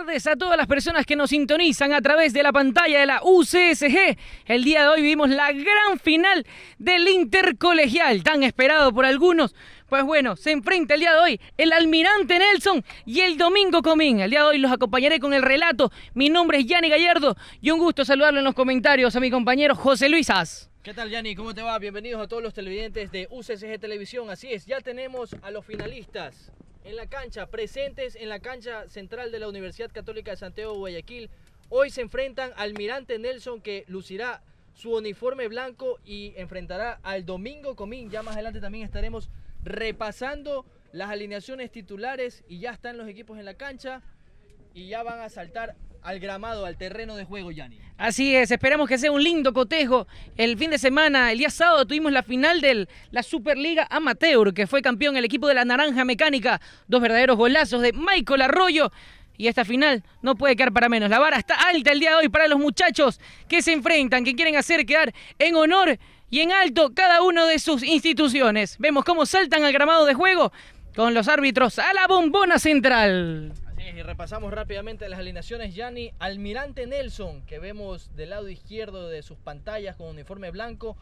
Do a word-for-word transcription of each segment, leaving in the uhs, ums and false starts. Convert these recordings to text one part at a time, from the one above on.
tardes a todas las personas que nos sintonizan a través de la pantalla de la U C S G. El día de hoy vivimos la gran final del Intercolegial, tan esperado por algunos. Pues bueno, se enfrenta el día de hoy el Almirante Nelson y el Domingo Comín. El día de hoy los acompañaré con el relato. Mi nombre es Yanni Gallardo y un gusto saludarlo en los comentarios a mi compañero José Luis As. ¿Qué tal, Yanni? ¿Cómo te va? Bienvenidos a todos los televidentes de U C S G Televisión. Así es, ya tenemos a los finalistas en la cancha, presentes en la cancha central de la Universidad Católica de Santiago de Guayaquil. Hoy se enfrentan al Almirante Nelson, que lucirá su uniforme blanco, y enfrentará al Domingo Comín. Ya más adelante también estaremos repasando las alineaciones titulares, y ya están los equipos en la cancha y ya van a saltar al gramado, al terreno de juego, Yanni. Así es, esperamos que sea un lindo cotejo. El fin de semana, el día sábado, tuvimos la final de la Superliga Amateur, que fue campeón el equipo de la Naranja Mecánica. Dos verdaderos golazos de Michael Arroyo. Y esta final no puede quedar para menos. La vara está alta el día de hoy para los muchachos que se enfrentan, que quieren hacer quedar en honor y en alto cada una de sus instituciones. Vemos cómo saltan al gramado de juego con los árbitros a la bombona central. Y repasamos rápidamente las alineaciones, Yanni. Almirante Nelson, que vemos del lado izquierdo de sus pantallas con uniforme blanco,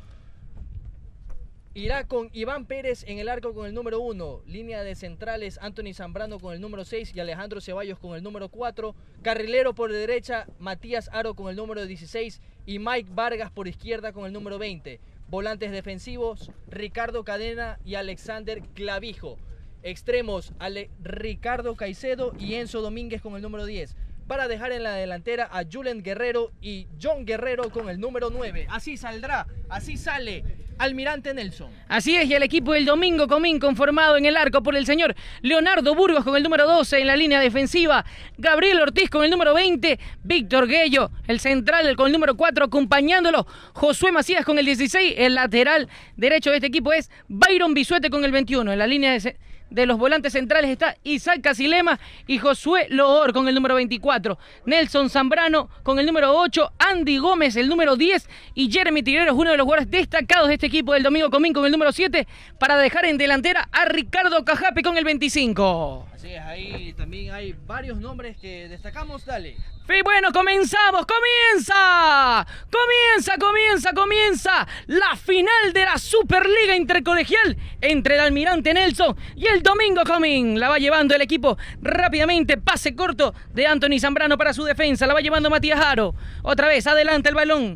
irá con Iván Pérez en el arco con el número uno. Línea de centrales, Anthony Zambrano con el número seis y Alejandro Ceballos con el número cuatro. Carrilero por derecha, Matías Aro con el número dieciséis y Mike Vargas por izquierda con el número veinte. Volantes defensivos, Ricardo Cadena y Alexander Clavijo. Extremos, Ale, Ricardo Caicedo y Enzo Domínguez con el número diez. Para dejar en la delantera a Julen Guerrero y John Guerrero con el número nueve. Así saldrá, así sale Almirante Nelson. Así es, y el equipo del Domingo Comín conformado en el arco por el señor Leonardo Burgos con el número doce en la línea defensiva, Gabriel Ortiz con el número veinte, Víctor Guello, el central con el número cuatro, acompañándolo Josué Macías con el dieciséis, el lateral derecho de este equipo es Byron Bisuete con el veintiuno, en la línea de... De los volantes centrales está Isaac Casilema y Josué Loor con el número veinticuatro. Nelson Zambrano con el número ocho. Andy Gómez el número diez. Y Jeremy Tigreros, uno de los jugadores destacados de este equipo del Domingo Comín, con el número siete. Para dejar en delantera a Ricardo Cajape con el veinticinco. Así es, ahí también hay varios nombres que destacamos. Dale. Y bueno, comenzamos, comienza, comienza, comienza, comienza la final de la Superliga Intercolegial entre el Almirante Nelson y el Domingo Comín. La va llevando el equipo rápidamente, pase corto de Anthony Zambrano para su defensa, la va llevando Matías Aro, otra vez adelante el balón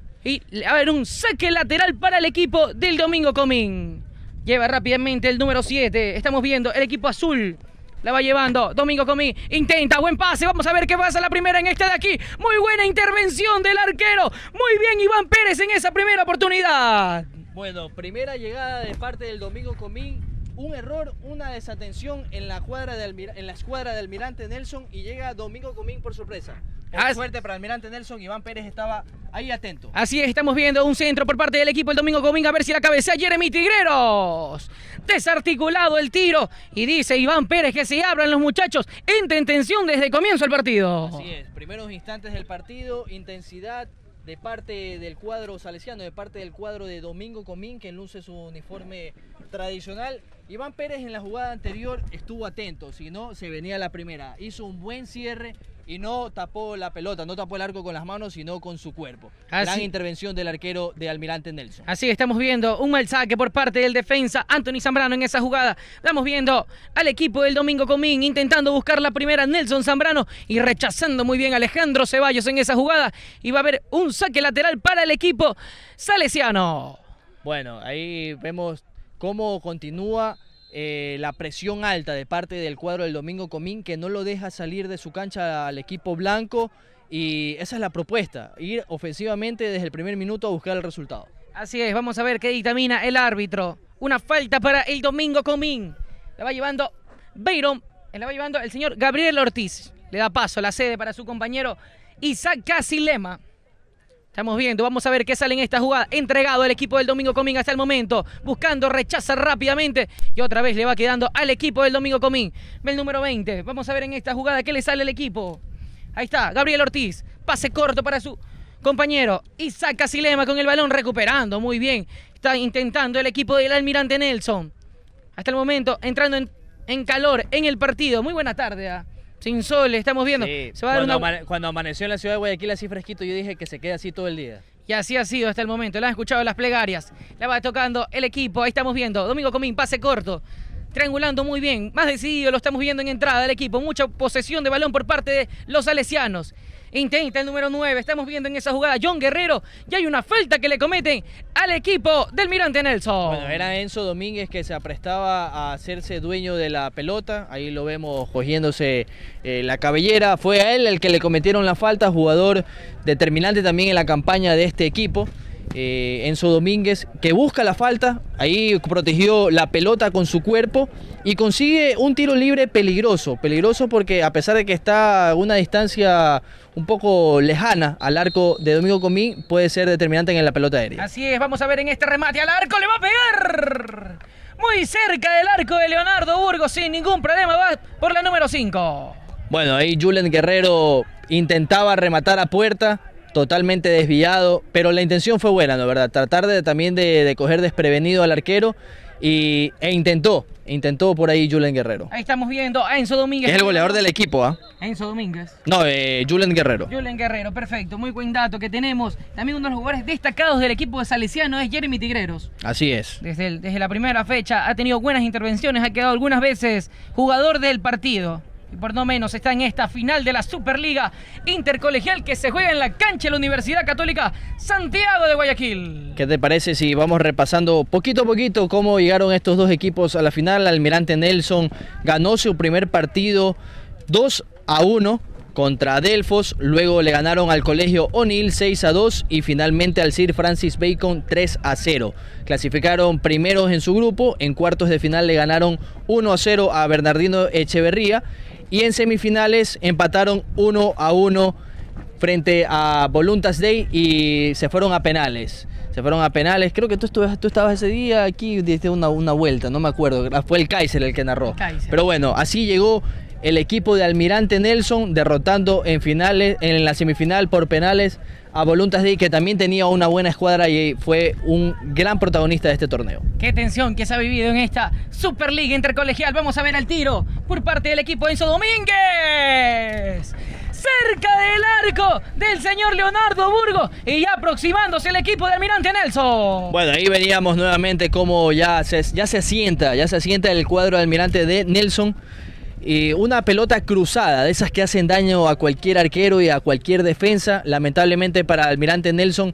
y a ver, un saque lateral para el equipo del Domingo Comín. Lleva rápidamente el número siete, estamos viendo el equipo azul. La va llevando Domingo Comín, intenta, buen pase, vamos a ver qué pasa la primera en esta de aquí. Muy buena intervención del arquero, muy bien Iván Pérez en esa primera oportunidad. Bueno, primera llegada de parte del Domingo Comín, un error, una desatención en la, cuadra de Almir en la escuadra de Almirante Nelson, y llega Domingo Comín por sorpresa. Por As... suerte para Almirante Nelson, Iván Pérez estaba ahí atento. Así es, estamos viendo un centro por parte del equipo del Domingo Comín, a ver si la cabecea Jeremy Tigreros. Desarticulado el tiro y dice Iván Pérez que se abran los muchachos. Entra en tensión desde el comienzo del partido. Así es, primeros instantes del partido, intensidad de parte del cuadro salesiano, de parte del cuadro de Domingo Comín, que luce su uniforme tradicional. Iván Pérez en la jugada anterior estuvo atento, si no se venía la primera. Hizo un buen cierre y no tapó la pelota, no tapó el arco con las manos, sino con su cuerpo. Así. Gran intervención del arquero de Almirante Nelson. Así estamos viendo un mal saque por parte del defensa Anthony Zambrano en esa jugada. Estamos viendo al equipo del Domingo Comín intentando buscar la primera, Nelson Zambrano, y rechazando muy bien a Alejandro Ceballos en esa jugada. Y va a haber un saque lateral para el equipo salesiano. Bueno, ahí vemos cómo continúa eh, la presión alta de parte del cuadro del Domingo Comín, que no lo deja salir de su cancha al equipo blanco, y esa es la propuesta, ir ofensivamente desde el primer minuto a buscar el resultado. Así es, vamos a ver qué dictamina el árbitro. Una falta para el Domingo Comín. La va llevando Byron, la va llevando el señor Gabriel Ortiz. Le da paso a la sede para su compañero Isaac Casilema. Estamos viendo, vamos a ver qué sale en esta jugada. Entregado el equipo del Domingo Comín hasta el momento. Buscando, rechaza rápidamente. Y otra vez le va quedando al equipo del Domingo Comín. El número veinte. Vamos a ver en esta jugada qué le sale al equipo. Ahí está, Gabriel Ortiz. Pase corto para su compañero Isaac Casilema con el balón, recuperando muy bien. Está intentando el equipo del Almirante Nelson. Hasta el momento entrando en, en calor en el partido. Muy buena tarde a Sin sol, estamos viendo. Sí, Se va a dar cuando, una... amane cuando amaneció en la ciudad de Guayaquil así fresquito, yo dije que se quede así todo el día. Y así ha sido hasta el momento. La han escuchado las plegarias. La va tocando el equipo. Ahí estamos viendo. Domingo Comín, pase corto. Triangulando muy bien. Más decidido lo estamos viendo en entrada del equipo. Mucha posesión de balón por parte de los salesianos. Intenta el número nueve. Estamos viendo en esa jugada John Guerrero. Y hay una falta que le cometen al equipo del Almirante Nelson. Bueno, era Enzo Domínguez que se aprestaba a hacerse dueño de la pelota. Ahí lo vemos cogiéndose eh, la cabellera. Fue a él el que le cometieron la falta. Jugador determinante también en la campaña de este equipo. Eh, Enzo Domínguez, que busca la falta, ahí protegió la pelota con su cuerpo y consigue un tiro libre peligroso, peligroso porque a pesar de que está a una distancia un poco lejana al arco de Domingo Comín, puede ser determinante en la pelota aérea. Así es, vamos a ver en este remate al arco, le va a pegar muy cerca del arco de Leonardo Burgos, sin ningún problema, va por la número cinco. Bueno, ahí Julen Guerrero intentaba rematar a puerta, totalmente desviado, pero la intención fue buena, ¿no? ¿Verdad? Tratar de, también de, de coger desprevenido al arquero y, e intentó, intentó por ahí Julen Guerrero. Ahí estamos viendo a Enzo Domínguez. Es el goleador del equipo, ¿ah? ¿eh? Enzo Domínguez. No, eh, Julen Guerrero. Julen Guerrero, perfecto, muy buen dato que tenemos. También uno de los jugadores destacados del equipo de Salesiano es Jeremy Tigreros. Así es. Desde, el, desde la primera fecha ha tenido buenas intervenciones, ha quedado algunas veces jugador del partido. Y por no menos está en esta final de la Superliga Intercolegial que se juega en la cancha de la Universidad Católica Santiago de Guayaquil. ¿Qué te parece si vamos repasando poquito a poquito cómo llegaron estos dos equipos a la final? Almirante Nelson ganó su primer partido dos a uno contra Delfos, luego le ganaron al Colegio O'Neill seis a dos y finalmente al Sir Francis Bacon tres a cero. Clasificaron primeros en su grupo, en cuartos de final le ganaron uno a cero a Bernardino Echeverría y en semifinales empataron uno a uno frente a Voluntas Day y se fueron a penales. Se fueron a penales, creo que tú, estuve, tú estabas ese día aquí, diste una, una vuelta, no me acuerdo, fue el Kaiser el que narró. Kaiser. Pero bueno, así llegó el equipo de Almirante Nelson derrotando en finales, en la semifinal por penales a Voluntas Day, que también tenía una buena escuadra y fue un gran protagonista de este torneo. Qué tensión que se ha vivido en esta Superliga Intercolegial. Vamos a ver al tiro por parte del equipo de Enzo Domínguez. Cerca del arco del señor Leonardo Burgos y ya aproximándose el equipo de Almirante Nelson. Bueno, ahí veníamos nuevamente como ya se, ya se asienta, ya se asienta el cuadro de Almirante de Nelson. Y una pelota cruzada, de esas que hacen daño a cualquier arquero y a cualquier defensa. Lamentablemente para Almirante Nelson,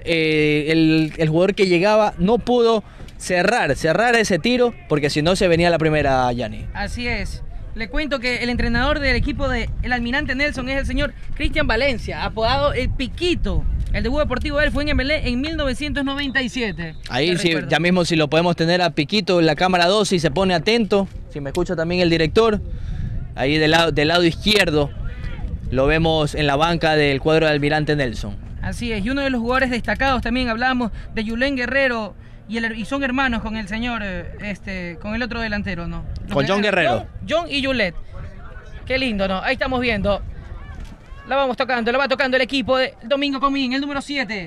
eh, el, el jugador que llegaba no pudo cerrar, cerrar ese tiro, porque si no se venía la primera, Yanni. Así es. Le cuento que el entrenador del equipo del Almirante Nelson es el señor Cristian Valencia, apodado El Piquito. El debut deportivo de él fue en Emelé en mil novecientos noventa y siete. Ahí sí, ya mismo si lo podemos tener a Piquito en la cámara dos, si se pone atento, si me escucha también el director, ahí del lado, del lado izquierdo lo vemos en la banca del cuadro de Almirante Nelson. Así es, y uno de los jugadores destacados también hablamos de Julen Guerrero y, el, y son hermanos con el señor, este, con el otro delantero, ¿no? Los con John Guerrero. John, John y Julet. Qué lindo, ¿no? Ahí estamos viendo. La vamos tocando, la va tocando el equipo de Domingo Comín, el número siete.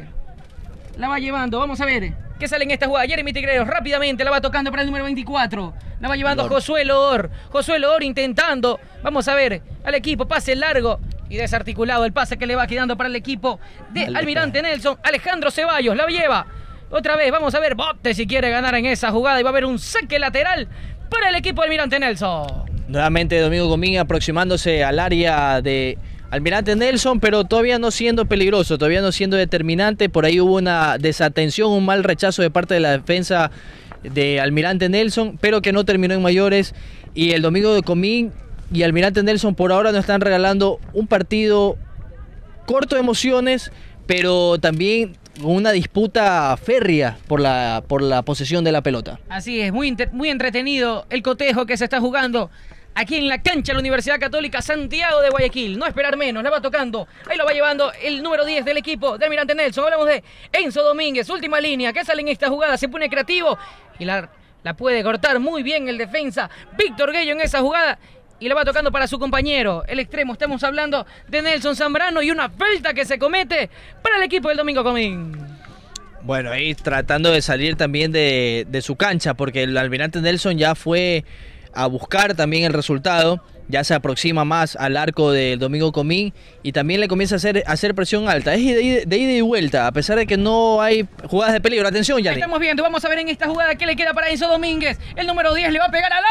La va llevando, vamos a ver qué sale en esta jugada. Jeremy Tigreros rápidamente la va tocando para el número veinticuatro. La va llevando Lord. Josué Loor. Josué Loor intentando, vamos a ver, al equipo, pase largo y desarticulado el pase que le va quedando para el equipo de Almirante Nelson. Alejandro Ceballos la lleva. Otra vez, vamos a ver, Bote si quiere ganar en esa jugada y va a haber un saque lateral para el equipo de Almirante Nelson. Nuevamente Domingo Comín aproximándose al área de Almirante Nelson, pero todavía no siendo peligroso, todavía no siendo determinante. Por ahí hubo una desatención, un mal rechazo de parte de la defensa de Almirante Nelson, pero que no terminó en mayores. Y el Domingo de Comín y Almirante Nelson por ahora nos están regalando un partido corto de emociones, pero también una disputa férrea por la, por la posesión de la pelota. Así es, muy, muy entretenido el cotejo que se está jugando aquí en la cancha de la Universidad Católica Santiago de Guayaquil. No esperar menos, la va tocando. Ahí lo va llevando el número diez del equipo de Almirante Nelson. Hablamos de Enzo Domínguez, última línea, que sale en esta jugada, se pone creativo y la, la puede cortar muy bien el defensa Víctor Guello en esa jugada. Y la va tocando para su compañero, el extremo. Estamos hablando de Nelson Zambrano y una falta que se comete para el equipo del Domingo Comín. Bueno, ahí tratando de salir también de, de su cancha, porque el Almirante Nelson ya fue a buscar también el resultado, ya se aproxima más al arco del Domingo Comín y también le comienza a hacer, a hacer presión alta. Es de, ida- de ida y vuelta, a pesar de que no hay jugadas de peligro. Atención, Yanni. Estamos viendo, vamos a ver en esta jugada qué le queda para Enzo Domínguez. El número diez le va a pegar al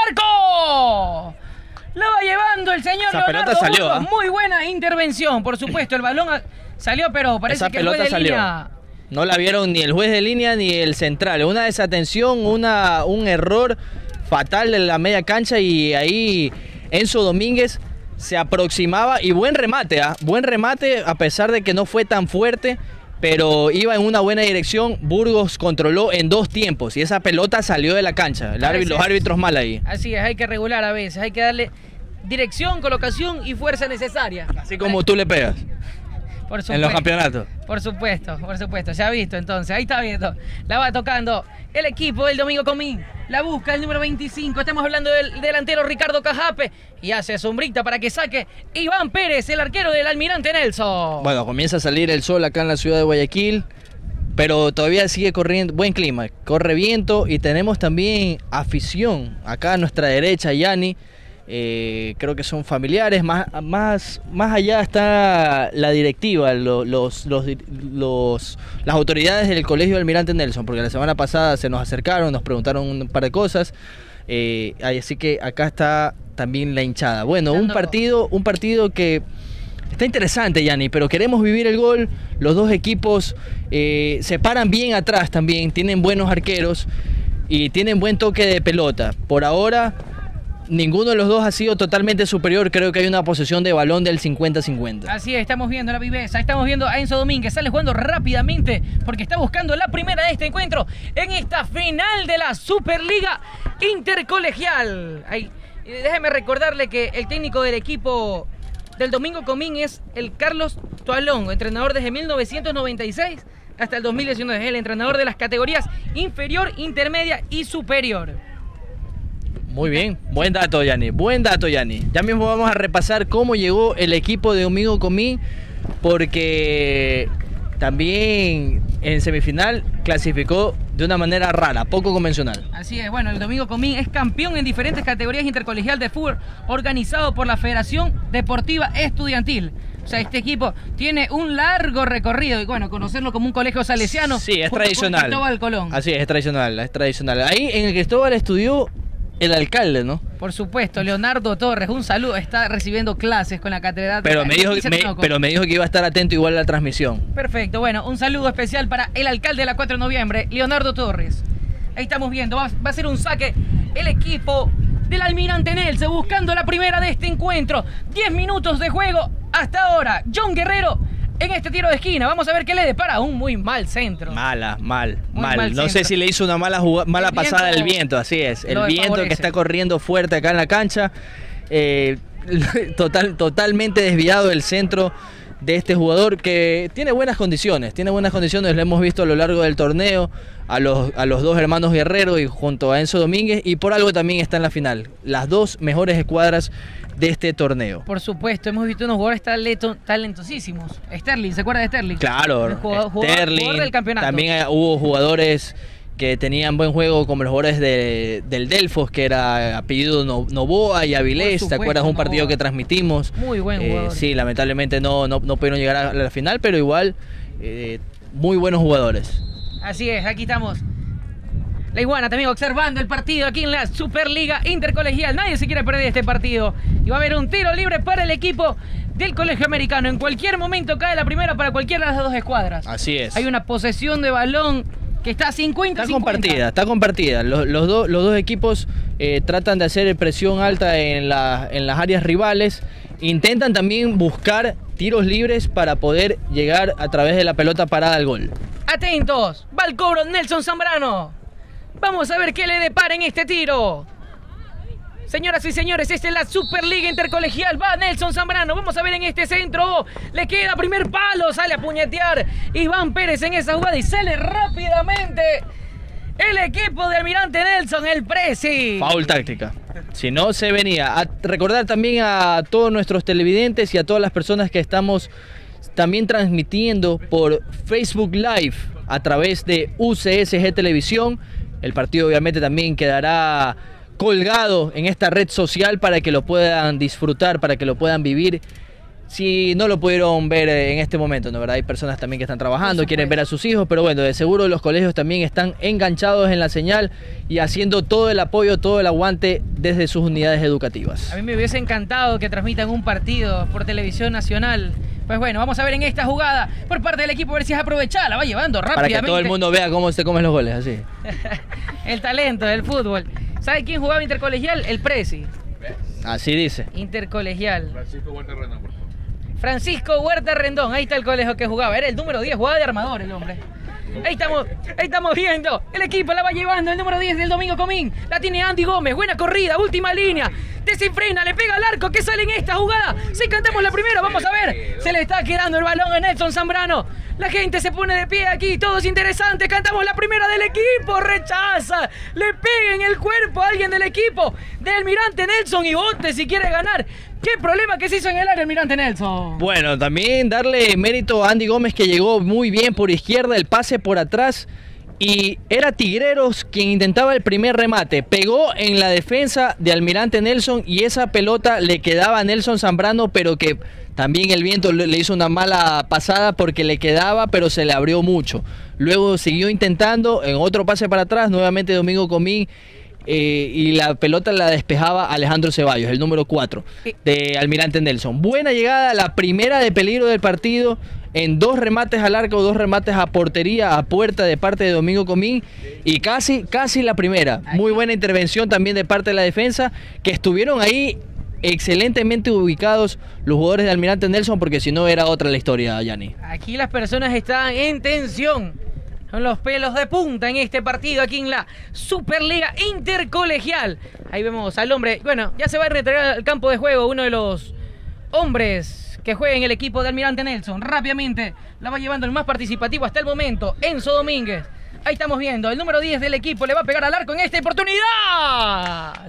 arco. Lo va llevando el señor Esa Leonardo pelota salió, Burgos. ¿ah? Muy buena intervención, por supuesto. El balón a- salió, pero parece Esa que el juez pelota de salió. línea... No la vieron ni el juez de línea ni el central. Una desatención, una, un error fatal de la media cancha y ahí Enzo Domínguez se aproximaba y buen remate, ¿ah? Buen remate a pesar de que no fue tan fuerte, pero iba en una buena dirección. Burgos controló en dos tiempos y esa pelota salió de la cancha. El árbitro, los árbitros mal ahí. Así es, hay que regular a veces, hay que darle dirección, colocación y fuerza necesaria. Así como tú le pegas Por en los supuesto. campeonatos. Por supuesto, por supuesto, se ha visto entonces, ahí está viendo, la va tocando el equipo del Domingo Comín, la busca el número veinticinco, estamos hablando del delantero Ricardo Cajape y hace sombrita para que saque Iván Pérez, el arquero del Almirante Nelson. Bueno, comienza a salir el sol acá en la ciudad de Guayaquil, pero todavía sigue corriendo, buen clima, corre viento y tenemos también afición acá a nuestra derecha, Yanni. Eh, creo que son familiares, más, más, más allá está la directiva, lo- los, los, los- las autoridades del Colegio Almirante Nelson, porque la semana pasada se nos acercaron, nos preguntaron un par de cosas, eh, así que acá está también la hinchada. Bueno, un Dando- partido, un partido que está interesante, Yanni, pero queremos vivir el gol. Los dos equipos eh, se paran bien atrás también, tienen buenos arqueros y tienen buen toque de pelota. Por ahora, ninguno de los dos ha sido totalmente superior. Creo que hay una posesión de balón del cincuenta cincuenta. Así es, estamos viendo la viveza, estamos viendo a Enzo Domínguez, sale jugando rápidamente porque está buscando la primera de este encuentro en esta final de la Superliga Intercolegial. Ahí, eh, déjeme recordarle que el técnico del equipo del Domingo Comín es el Carlos Toalón, entrenador desde mil novecientos noventa y seis hasta el dos mil diecinueve, es el entrenador de las categorías inferior, intermedia y superior. Muy bien, buen dato, Yanni, buen dato, Yanni. Ya mismo vamos a repasar cómo llegó el equipo de Domingo Comín, porque también en semifinal clasificó de una manera rara, poco convencional. Así es, bueno, el Domingo Comín es campeón en diferentes categorías intercolegial de fútbol organizado por la Federación Deportiva Estudiantil. O sea, este equipo tiene un largo recorrido y bueno, conocerlo como un colegio salesiano. Sí, es junto con tradicional. Cristóbal Colón. Así es, es tradicional, es tradicional. Ahí en el Cristóbal estudió el alcalde, ¿no? Por supuesto, Leonardo Torres, un saludo, está recibiendo clases con la catedral. Pero me, dijo, Dice me- Tinoco. pero me dijo que iba a estar atento igual a la transmisión. Perfecto, bueno, un saludo especial para el alcalde de la cuatro de noviembre, Leonardo Torres. Ahí estamos viendo, va, va a ser un saque el equipo del Almirante Nelson buscando la primera de este encuentro. diez minutos de juego hasta ahora. John Guerrero en este tiro de esquina. Vamos a ver qué le depara. Un muy mal centro. Mala, mal, Muy mal. mal no sé centro. si le hizo una mala juga- mala El pasada viento del viento, así es. El lo viento desfavorece. que está corriendo fuerte acá en la cancha. Eh, total, totalmente desviado el centro de este jugador que tiene buenas condiciones. Tiene buenas condiciones, lo hemos visto a lo largo del torneo. A los, a los dos hermanos Guerrero y junto a Enzo Domínguez. Y por algo también está en la final. Las dos mejores escuadras de este torneo. Por supuesto, hemos visto unos jugadores talento- talentosísimos. Sterling, ¿se acuerda de Sterling? Claro, El jugador- jugador- Sterling, jugador del campeonato. también eh, hubo jugadores que tenían buen juego como los jugadores de, del Delfos, que era apellido No- Novoa y Avilés. Por ¿Te supuesto, acuerdas de un partido Novoa. que transmitimos? Muy buen Eh, jugador. sí, lamentablemente no, no, no pudieron llegar a la final, pero igual eh, muy buenos jugadores. Así es, aquí estamos. La Iguana también observando el partido aquí en la Superliga Intercolegial. Nadie se quiere perder este partido. Y va a haber un tiro libre para el equipo del Colegio Americano. En cualquier momento cae la primera para cualquiera de las dos escuadras. Así es. Hay una posesión de balón que está cincuenta Está cincuenta. compartida, está compartida. Los, los, do- los dos equipos eh, tratan de hacer presión alta en, la- en las áreas rivales. Intentan también buscar tiros libres para poder llegar a través de la pelota parada al gol. Atentos, va el cobro Nelson Zambrano. Vamos a ver qué le depara en este tiro. Señoras y señores, esta es la Superliga Intercolegial. Va Nelson Zambrano. Vamos a ver en este centro. Le queda primer palo. Sale a puñetear Iván Pérez en esa jugada y sale rápidamente el equipo de Almirante Nelson, el Presi. Foul táctica. Si no, se venía. A recordar también a todos nuestros televidentes y a todas las personas que estamos también transmitiendo por Facebook Live a través de U C S G Televisión. El partido obviamente también quedará colgado en esta red social para que lo puedan disfrutar, para que lo puedan vivir. Si no lo pudieron ver en este momento, ¿no? ¿Verdad? Hay personas también que están trabajando, quieren ver a sus hijos, pero bueno, de seguro los colegios también están enganchados en la señal y haciendo todo el apoyo, todo el aguante desde sus unidades educativas. A mí me hubiese encantado que transmitan un partido por televisión nacional. Pues bueno, vamos a ver en esta jugada por parte del equipo, a ver si es aprovechada, la va llevando rápidamente. Para que todo el mundo vea cómo se comen los goles, así. El talento del fútbol. ¿Sabe quién jugaba intercolegial? El Presi. Así dice. Intercolegial. Francisco Huerta Rendón, por favor. Francisco Huerta Rendón, ahí está el colegio que jugaba, era el número diez, jugaba de armador el hombre. Ahí estamos, ahí estamos viendo, el equipo la va llevando, el número diez del Domingo Comín, la tiene Andy Gómez, buena corrida, última línea, desenfrena, le pega al arco, que sale en esta jugada, si cantamos la primera, vamos a ver, se le está quedando el balón a Nelson Zambrano, la gente se pone de pie aquí, todo es interesante, cantamos la primera del equipo, rechaza, le pega en el cuerpo a alguien del equipo, del Almirante Nelson y bote si quiere ganar. ¿Qué problema que se hizo en el área, Almirante Nelson? Bueno, también darle mérito a Andy Gómez, que llegó muy bien por izquierda, el pase por atrás, y era Tigreros quien intentaba el primer remate, pegó en la defensa de Almirante Nelson y esa pelota le quedaba a Nelson Zambrano, pero que también el viento le hizo una mala pasada porque le quedaba, pero se le abrió mucho. Luego siguió intentando en otro pase para atrás, nuevamente Domingo Comín, Eh, y la pelota la despejaba Alejandro Ceballos, el número cuatro de Almirante Nelson. Buena llegada, la primera de peligro del partido, en dos remates al arco, dos remates a portería, a puerta de parte de Domingo Comín, y casi, casi la primera. Muy buena intervención también de parte de la defensa, que estuvieron ahí excelentemente ubicados los jugadores de Almirante Nelson, porque si no era otra la historia, Yanni. Aquí las personas están en tensión. Son los pelos de punta en este partido aquí en la Superliga Intercolegial. Ahí vemos al hombre, bueno, ya se va a retirar al campo de juego uno de los hombres que juega en el equipo de Almirante Nelson. Rápidamente la va llevando el más participativo hasta el momento, Enzo Domínguez. Ahí estamos viendo, el número diez del equipo le va a pegar al arco en esta oportunidad.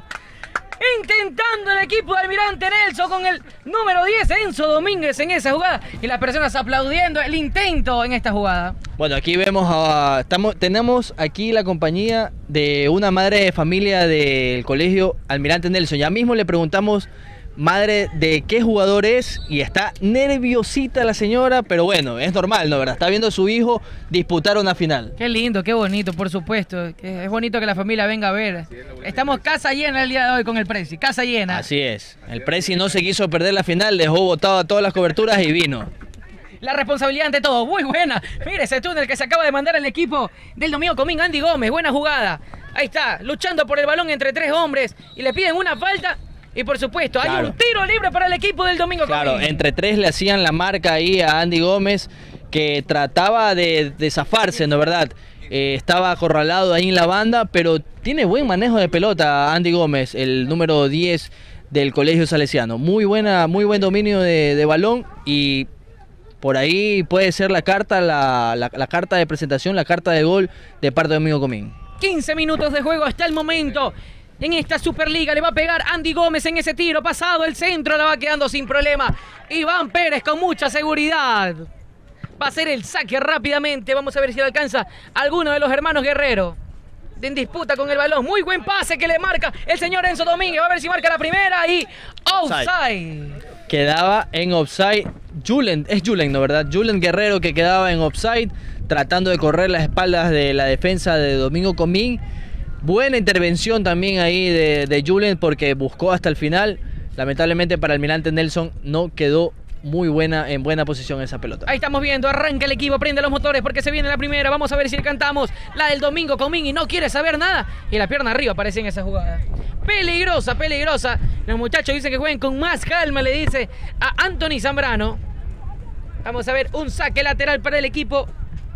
Intentando el equipo de Almirante Nelson con el número diez, Enzo Domínguez, en esa jugada. Y las personas aplaudiendo el intento en esta jugada. Bueno, aquí vemos, a, estamos, tenemos aquí la compañía de una madre de familia del colegio Almirante Nelson. Ya mismo le preguntamos, madre, de qué jugador es, y está nerviosita la señora, pero bueno, es normal, ¿no? ¿Verdad? Está viendo a su hijo disputar una final. Qué lindo, qué bonito, por supuesto. Es bonito que la familia venga a ver. Estamos casa llena el día de hoy con el Presi, casa llena. Así es. El Presi no se quiso perder la final, dejó botado a todas las coberturas y vino. La responsabilidad ante todo, muy buena. Mire ese túnel que se acaba de mandar el equipo del Domingo Comín, Andy Gómez, buena jugada. Ahí está, luchando por el balón entre tres hombres y le piden una falta. Y por supuesto, hay claro. un tiro libre para el equipo del Domingo Claro, Comín. Entre tres le hacían la marca ahí a Andy Gómez, que trataba de, de zafarse, ¿no verdad? Eh, estaba acorralado ahí en la banda, pero tiene buen manejo de pelota Andy Gómez, el número diez del Colegio Salesiano. Muy buena, muy buen dominio de, de balón, y por ahí puede ser la carta, la, la, la carta de presentación, la carta de gol de parte de Domingo Comín. quince minutos de juego hasta el momento. En esta Superliga le va a pegar Andy Gómez en ese tiro, pasado el centro, la va quedando sin problema. Iván Pérez con mucha seguridad. Va a hacer el saque rápidamente, vamos a ver si le alcanza alguno de los hermanos Guerrero. En disputa con el balón, muy buen pase que le marca el señor Enzo Domínguez, va a ver si marca la primera y offside. Quedaba en offside, Julen, es Julen, ¿no verdad? Julen Guerrero, que quedaba en offside, tratando de correr las espaldas de la defensa de Domingo Comín. Buena intervención también ahí de, de Julen, porque buscó hasta el final. Lamentablemente para Almirante Nelson no quedó muy buena, en buena posición esa pelota. Ahí estamos viendo, arranca el equipo, prende los motores porque se viene la primera. Vamos a ver si le cantamos la del Domingo Comín y no quiere saber nada. Y la pierna arriba aparece en esa jugada. Peligrosa, peligrosa. Los muchachos dicen que jueguen con más calma, le dice a Anthony Zambrano. Vamos a ver un saque lateral para el equipo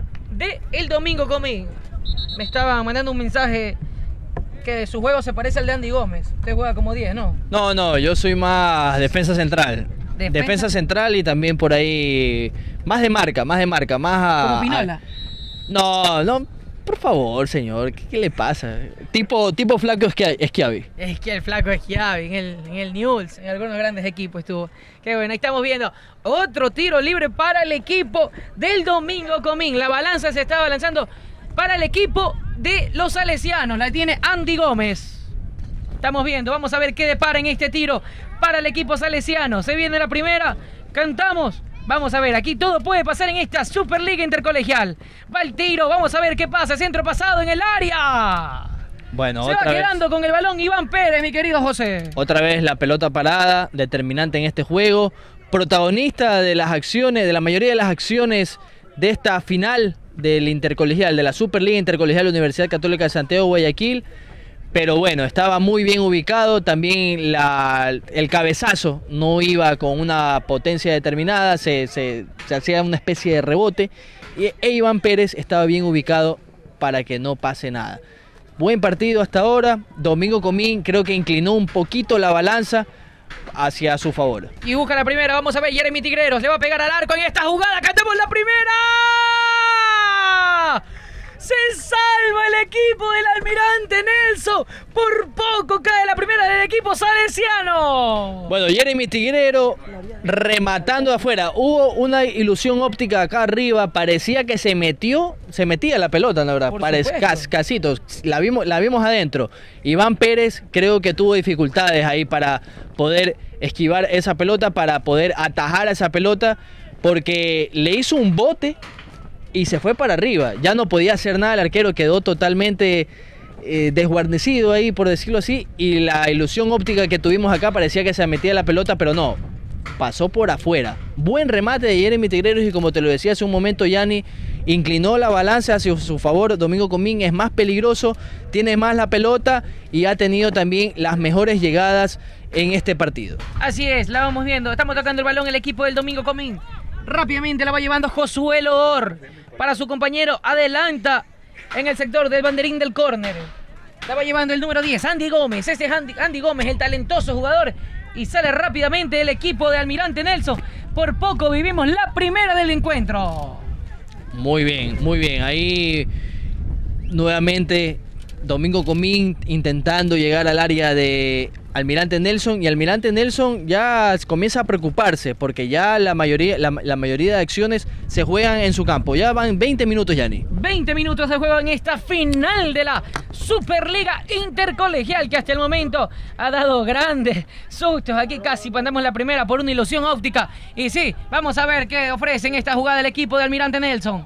de el Domingo Comín. Me estaba mandando un mensaje que su juego se parece al de Andy Gómez. Usted juega como diez, ¿no? No, no, yo soy más defensa central. Defensa, defensa central y también por ahí más de marca, más de marca, más a... ¿Como Pinola? A, no, no, por favor, señor, ¿qué, qué le pasa? Tipo, tipo flaco Schiavi. Es que el flaco Schiavi en el, en el Newell's, en algunos grandes equipos estuvo. Qué bueno, ahí estamos viendo otro tiro libre para el equipo del Domingo Comín. La balanza se está balanzando para el equipo de los salesianos. La tiene Andy Gómez. Estamos viendo, vamos a ver qué depara en este tiro para el equipo salesiano. Se viene la primera, cantamos. Vamos a ver, aquí todo puede pasar en esta Superliga Intercolegial. Va el tiro, vamos a ver qué pasa. Centro pasado en el área. Bueno, Se otra va vez, quedando con el balón Iván Pérez, mi querido José. Otra vez la pelota parada, determinante en este juego. Protagonista de las acciones, de la mayoría de las acciones de esta final del Intercolegial, de la Superliga Intercolegial Universidad Católica de Santiago Guayaquil. Pero bueno, estaba muy bien ubicado, también la, el cabezazo no iba con una potencia determinada, se, se, se hacía una especie de rebote y e Iván Pérez estaba bien ubicado para que no pase nada. Buen partido hasta ahora, Domingo Comín creo que inclinó un poquito la balanza hacia su favor. Y busca la primera, vamos a ver, Jeremy Tigreros le va a pegar al arco en esta jugada, ¡cantemos la primera! Se salva el equipo del Almirante Nelson. Por poco cae la primera del equipo salesiano. Bueno, Jeremy Tigrero rematando afuera. Hubo una ilusión óptica acá arriba. Parecía que se metió, se metía la pelota, la verdad. Parece cas, casitos. La vimos, la vimos adentro. Iván Pérez creo que tuvo dificultades ahí para poder esquivar esa pelota, para poder atajar a esa pelota, porque le hizo un bote y se fue para arriba. Ya no podía hacer nada el arquero, quedó totalmente eh, desguarnecido ahí, por decirlo así, y la ilusión óptica que tuvimos acá parecía que se metía la pelota, pero no, pasó por afuera. Buen remate de Jeremy Tigreros y como te lo decía hace un momento, Yanni, inclinó la balanza hacia su favor. Domingo Comín es más peligroso, tiene más la pelota y ha tenido también las mejores llegadas en este partido. Así es, la vamos viendo, estamos tocando el balón el equipo del Domingo Comín. Rápidamente la va llevando Josué Lodor para su compañero, adelanta en el sector del banderín del córner. La va llevando el número diez, Andy Gómez. Ese es Andy, Andy Gómez, el talentoso jugador. Y sale rápidamente el equipo de Almirante Nelson. Por poco vivimos la primera del encuentro. Muy bien, muy bien. Ahí nuevamente Domingo Comín intentando llegar al área de Almirante Nelson, y Almirante Nelson ya comienza a preocuparse porque ya la mayoría, la, la mayoría de acciones se juegan en su campo. Ya van veinte minutos, Yanni. veinte minutos de juego en esta final de la Superliga Intercolegial, que hasta el momento ha dado grandes sustos. Aquí casi mandamos la primera por una ilusión óptica. Y sí, vamos a ver qué ofrece en esta jugada el equipo de Almirante Nelson.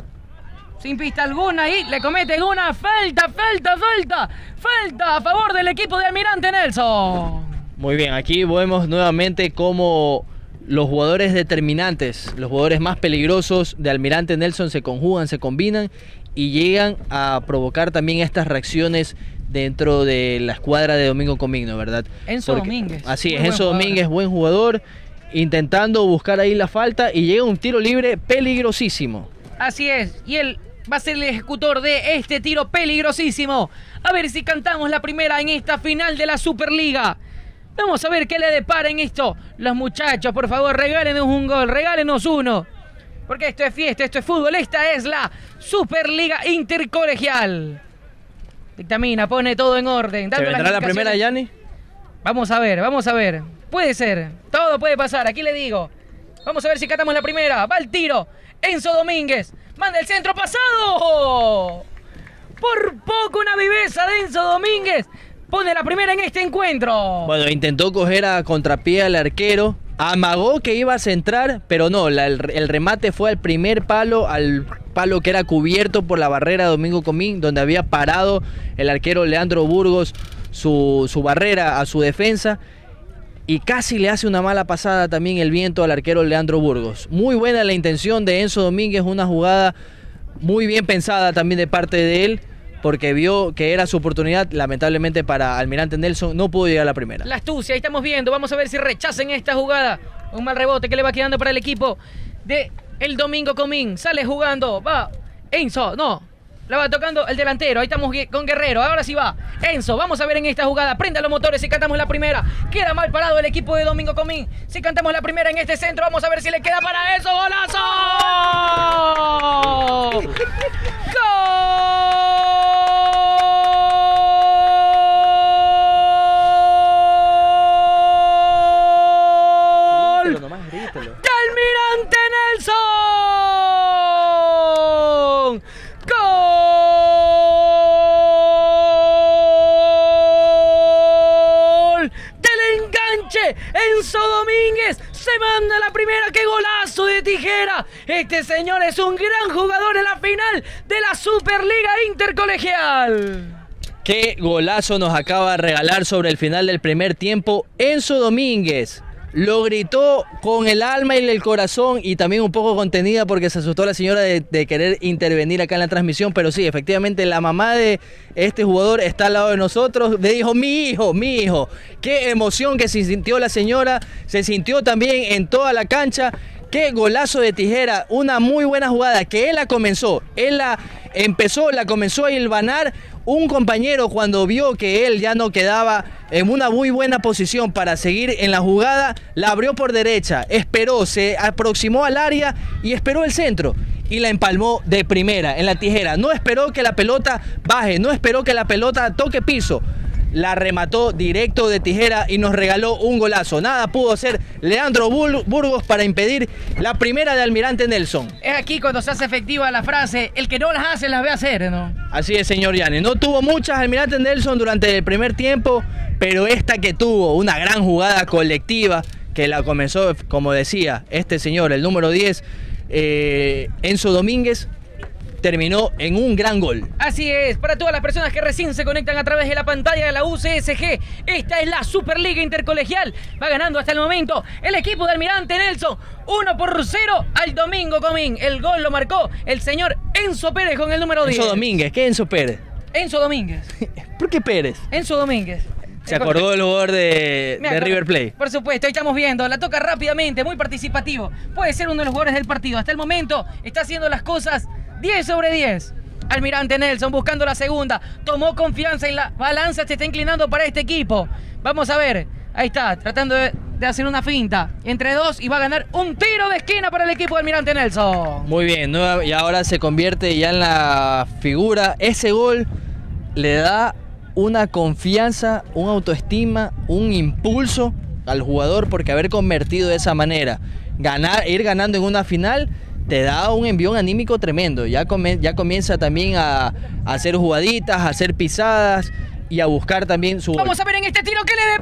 Sin pista alguna y le cometen una falta, falta, falta, falta a favor del equipo de Almirante Nelson. Muy bien, aquí vemos nuevamente cómo los jugadores determinantes, los jugadores más peligrosos de Almirante Nelson se conjugan, se combinan y llegan a provocar también estas reacciones dentro de la escuadra de Domingo Comín, ¿verdad? Enzo Porque, Domínguez. Así es, Enzo Domínguez, buen jugador, intentando buscar ahí la falta y llega un tiro libre peligrosísimo. Así es, y él va a ser el ejecutor de este tiro peligrosísimo. A ver si cantamos la primera en esta final de la Superliga. Vamos a ver qué le depara en esto. Los muchachos, por favor, regálenos un gol, regálenos uno. Porque esto es fiesta, esto es fútbol, esta es la Superliga Intercolegial. Dictamina, pone todo en orden. ¿Se vendrá la primera, Yanni? Vamos a ver, vamos a ver. Puede ser, todo puede pasar, aquí le digo. Vamos a ver si cantamos la primera. Va el tiro. Enzo Domínguez manda el centro pasado. Por poco una viveza de Enzo Domínguez. Pone la primera en este encuentro. Bueno, intentó coger a contrapié al arquero. Amagó que iba a centrar, pero no. La, el, el remate fue al primer palo, al palo que era cubierto por la barrera de Domingo Comín, donde había parado el arquero Leandro Burgos su, su barrera a su defensa. Y casi le hace una mala pasada también el viento al arquero Leandro Burgos. Muy buena la intención de Enzo Domínguez, una jugada muy bien pensada también de parte de él, porque vio que era su oportunidad. Lamentablemente para Almirante Nelson no pudo llegar a la primera. La astucia, ahí estamos viendo, vamos a ver si rechazan esta jugada. Un mal rebote que le va quedando para el equipo de el Domingo Comín. Sale jugando, va Enzo, no. La va tocando el delantero, ahí estamos con Guerrero, ahora sí va Enzo, vamos a ver en esta jugada, prenda los motores si cantamos la primera. Queda mal parado el equipo de Domingo Comín. Si cantamos la primera en este centro, vamos a ver si le queda para eso. ¡Golazo! ¡Gol! Grítelo nomás, grítelo. ¡Almirante Nelson! la primera. ¡Qué golazo de Tijera! Este señor es un gran jugador en la final de la Superliga Intercolegial. Qué golazo nos acaba de regalar sobre el final del primer tiempo Enzo Domínguez. Lo gritó con el alma y el corazón y también un poco contenida porque se asustó la señora de, de querer intervenir acá en la transmisión. Pero sí, efectivamente la mamá de este jugador está al lado de nosotros. Le dijo, mi hijo, mi hijo. Qué emoción que se sintió la señora. Se sintió también en toda la cancha. Qué golazo de Tijera. Una muy buena jugada que él la comenzó. Él la empezó, la comenzó a hilvanar. Un compañero cuando vio que él ya no quedaba en una muy buena posición para seguir en la jugada, la abrió por derecha, esperó, se aproximó al área y esperó el centro y la empalmó de primera en la Tijera. No esperó que la pelota baje, no esperó que la pelota toque piso. La remató directo de Tijera y nos regaló un golazo. Nada pudo hacer Leandro Burgos para impedir la primera de Almirante Nelson. Es aquí cuando se hace efectiva la frase, el que no las hace las ve hacer, ¿no? Así es, señor Yanes. No tuvo muchas Almirante Nelson durante el primer tiempo, pero esta que tuvo, una gran jugada colectiva, que la comenzó, como decía, este señor, el número diez, eh, Enzo Domínguez, terminó en un gran gol. Así es, para todas las personas que recién se conectan a través de la pantalla de la U C S G, esta es la Superliga Intercolegial. Va ganando hasta el momento el equipo de Almirante Nelson, uno por cero al Domingo Comín. El gol lo marcó el señor Enzo Pérez con el número diez. Enzo Domínguez, ¿qué Enzo Pérez? Enzo Domínguez. ¿Por qué Pérez? Enzo Domínguez. Se acordó del jugador de, de River Plate. Por supuesto, ahí estamos viendo, la toca rápidamente, muy participativo. Puede ser uno de los jugadores del partido. Hasta el momento está haciendo las cosas diez sobre diez. Almirante Nelson buscando la segunda. Tomó confianza y la balanza se está inclinando para este equipo. Vamos a ver. Ahí está, tratando de, de hacer una finta entre dos y va a ganar un tiro de esquina para el equipo de Almirante Nelson. Muy bien, ¿no? Y ahora se convierte ya en la figura. Ese gol le da una confianza, una autoestima, un impulso al jugador porque haber convertido de esa manera, ganar, ir ganando en una final, te da un envión anímico tremendo. Ya, come, ya comienza también a, a hacer jugaditas, a hacer pisadas y a buscar también su... Vamos a ver en este tiro que le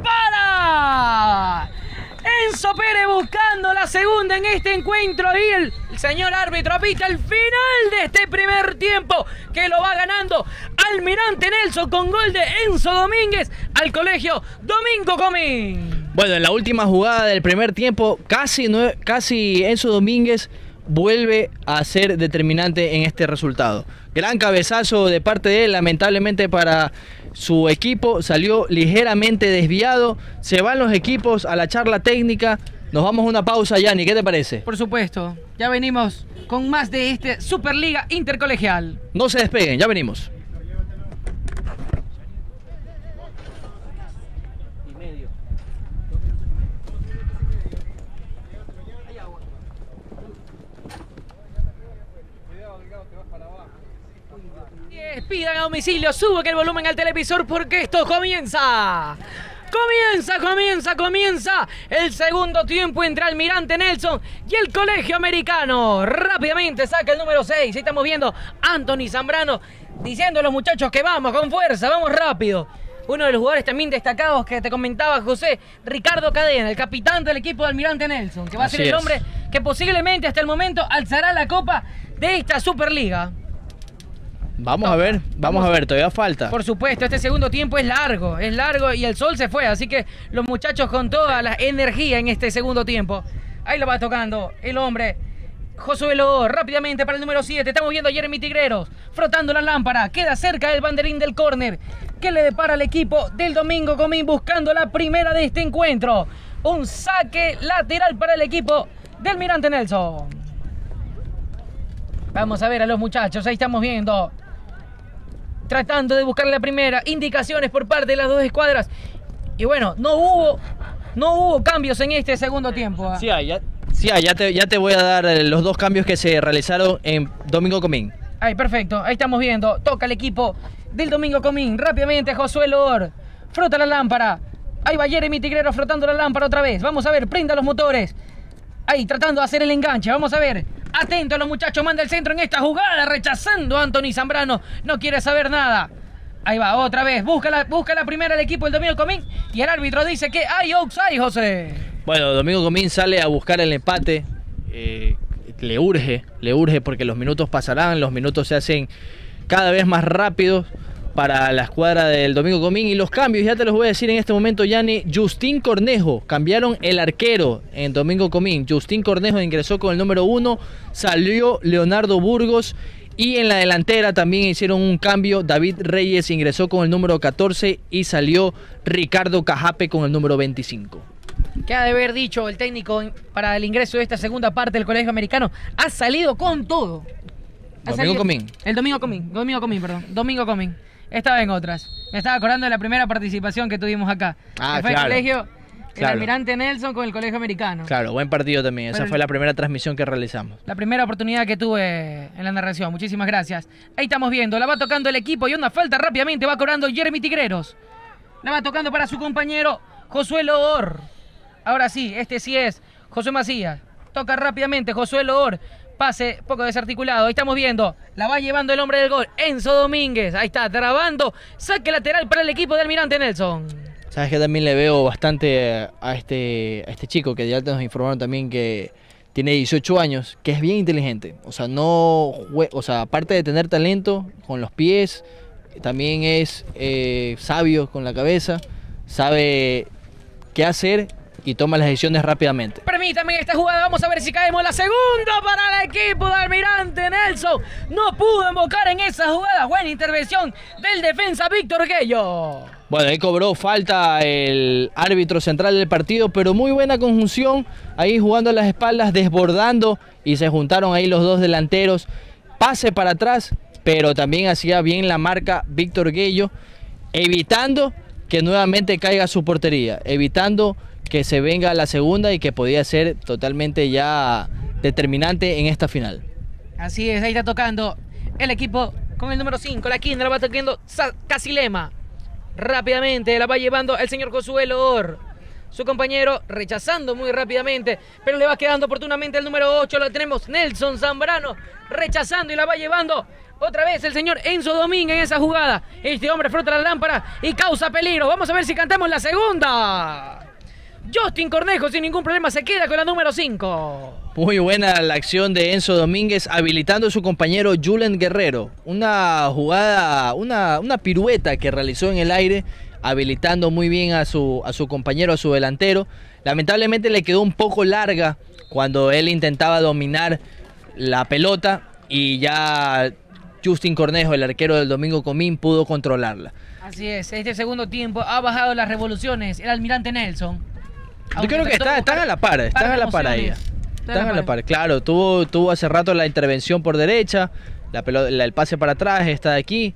depara Enzo Pérez buscando la segunda en este encuentro y el, el señor árbitro apita el final de este primer tiempo que lo va ganando Almirante Nelson con gol de Enzo Domínguez al colegio Domingo Comín. Bueno, en la última jugada del primer tiempo casi, no, casi Enzo Domínguez vuelve a ser determinante en este resultado. Gran cabezazo de parte de él, lamentablemente para su equipo, salió ligeramente desviado. Se van los equipos a la charla técnica. Nos vamos a una pausa, Yanni, ¿qué te parece? Por supuesto, ya venimos con más de este Superliga Intercolegial. No se despeguen, ya venimos. Pidan a domicilio, suban el volumen al televisor porque esto comienza. Comienza, comienza, comienza el segundo tiempo entre Almirante Nelson y el Colegio Americano. Rápidamente saca el número seis. Ahí estamos viendo a Anthony Zambrano diciendo a los muchachos que vamos con fuerza, vamos rápido. Uno de los jugadores también destacados que te comentaba José, Ricardo Cadena, el capitán del equipo de Almirante Nelson, que va a ser el hombre que posiblemente hasta el momento alzará la copa de esta Superliga. Vamos a ver, vamos a ver, todavía falta. Por supuesto, este segundo tiempo es largo, es largo y el sol se fue, así que los muchachos con toda la energía en este segundo tiempo. Ahí lo va tocando el hombre, Josué Lobo, rápidamente para el número siete, estamos viendo a Jeremy Tigreros, frotando la lámpara, queda cerca del banderín del córner, que le depara al equipo del Domingo Comín buscando la primera de este encuentro. Un saque lateral para el equipo del Almirante Nelson. Vamos a ver a los muchachos, ahí estamos viendo... tratando de buscar la primera, indicaciones por parte de las dos escuadras. Y bueno, no hubo no hubo cambios en este segundo tiempo. ¿eh? Sí, ya, sí ya, te, ya te voy a dar los dos cambios que se realizaron en Domingo Comín. Ahí, perfecto, ahí estamos viendo. Toca el equipo del Domingo Comín. Rápidamente Josué Loor frota la lámpara. Ahí va Jeremy Tigrero frotando la lámpara otra vez. Vamos a ver, prenda los motores. Ahí, tratando de hacer el enganche. Vamos a ver. Atento a los muchachos, manda el centro en esta jugada, rechazando a Anthony Zambrano. No quiere saber nada. Ahí va, otra vez. Busca la, busca la primera el equipo del Domingo Comín. Y el árbitro dice que hay offside, José. Bueno, Domingo Comín sale a buscar el empate. Eh, le urge, le urge porque los minutos pasarán, los minutos se hacen cada vez más rápidos para la escuadra del Domingo Comín. Y los cambios, ya te los voy a decir en este momento, Yanni. Justín Cornejo, cambiaron el arquero en Domingo Comín. Justín Cornejo ingresó con el número uno, salió Leonardo Burgos. Y en la delantera también hicieron un cambio. David Reyes ingresó con el número catorce y salió Ricardo Cajape con el número veinticinco. ¿Qué ha de haber dicho el técnico para el ingreso de esta segunda parte del Colegio Americano? Ha salido con todo. Ha Domingo salido... Comín. El Domingo Comín, Domingo Comín, perdón. Domingo Comín. Estaba en otras. Me estaba acordando de la primera participación que tuvimos acá. Ah, que fue claro. el colegio, el Claro. Almirante Nelson con el Colegio Americano. Claro, buen partido también. Esa Bueno, fue la primera transmisión que realizamos. La primera oportunidad que tuve en la narración. Muchísimas gracias. Ahí estamos viendo. La va tocando el equipo y una falta rápidamente va cobrando Jeremy Tigreros. La va tocando para su compañero Josué Loor. Ahora sí, este sí es José Macías. Toca rápidamente Josué Loor. Pase poco desarticulado. Ahí estamos viendo. La va llevando el hombre del gol, Enzo Domínguez. Ahí está, trabando. Saque lateral para el equipo de Almirante Nelson. Sabes que también le veo bastante a este, a este chico que ya nos informaron también que tiene dieciocho años, que es bien inteligente. O sea, no, o sea, aparte de tener talento con los pies, también es eh, sabio con la cabeza, sabe qué hacer y toma las decisiones rápidamente. Permítame esta jugada, vamos a ver si caemos la segunda para el equipo de Almirante Nelson. No pudo invocar en esa jugada. Buena intervención del defensa Víctor Guello. Bueno, ahí cobró falta el árbitro central del partido, pero muy buena conjunción, ahí jugando a las espaldas, desbordando, y se juntaron ahí los dos delanteros. Pase para atrás, pero también hacía bien la marca Víctor Guello, evitando que nuevamente caiga a su portería, evitando que se venga la segunda y que podía ser totalmente ya determinante en esta final. Así es, ahí está tocando el equipo con el número cinco, la quinta la va tocando Casilema. Rápidamente la va llevando el señor Josué Loor. Su compañero rechazando muy rápidamente, pero le va quedando oportunamente el número ocho. Lo tenemos Nelson Zambrano rechazando y la va llevando otra vez el señor Enzo Domínguez en esa jugada. Este hombre frota la lámpara y causa peligro. Vamos a ver si cantamos la segunda. Justín Cornejo sin ningún problema se queda con la número cinco. Muy buena la acción de Enzo Domínguez habilitando a su compañero Julen Guerrero. Una jugada, una, una pirueta que realizó en el aire, habilitando muy bien a su, a su compañero, a su delantero. Lamentablemente le quedó un poco larga cuando él intentaba dominar la pelota y ya Justín Cornejo, el arquero del Domingo Comín, pudo controlarla. Así es, este segundo tiempo ha bajado las revoluciones el Almirante Nelson. Yo creo que está, están a la par, están a la par ahí. Están a la par, claro, tuvo, tuvo hace rato la intervención por derecha, la pelota, la, el pase para atrás está de aquí,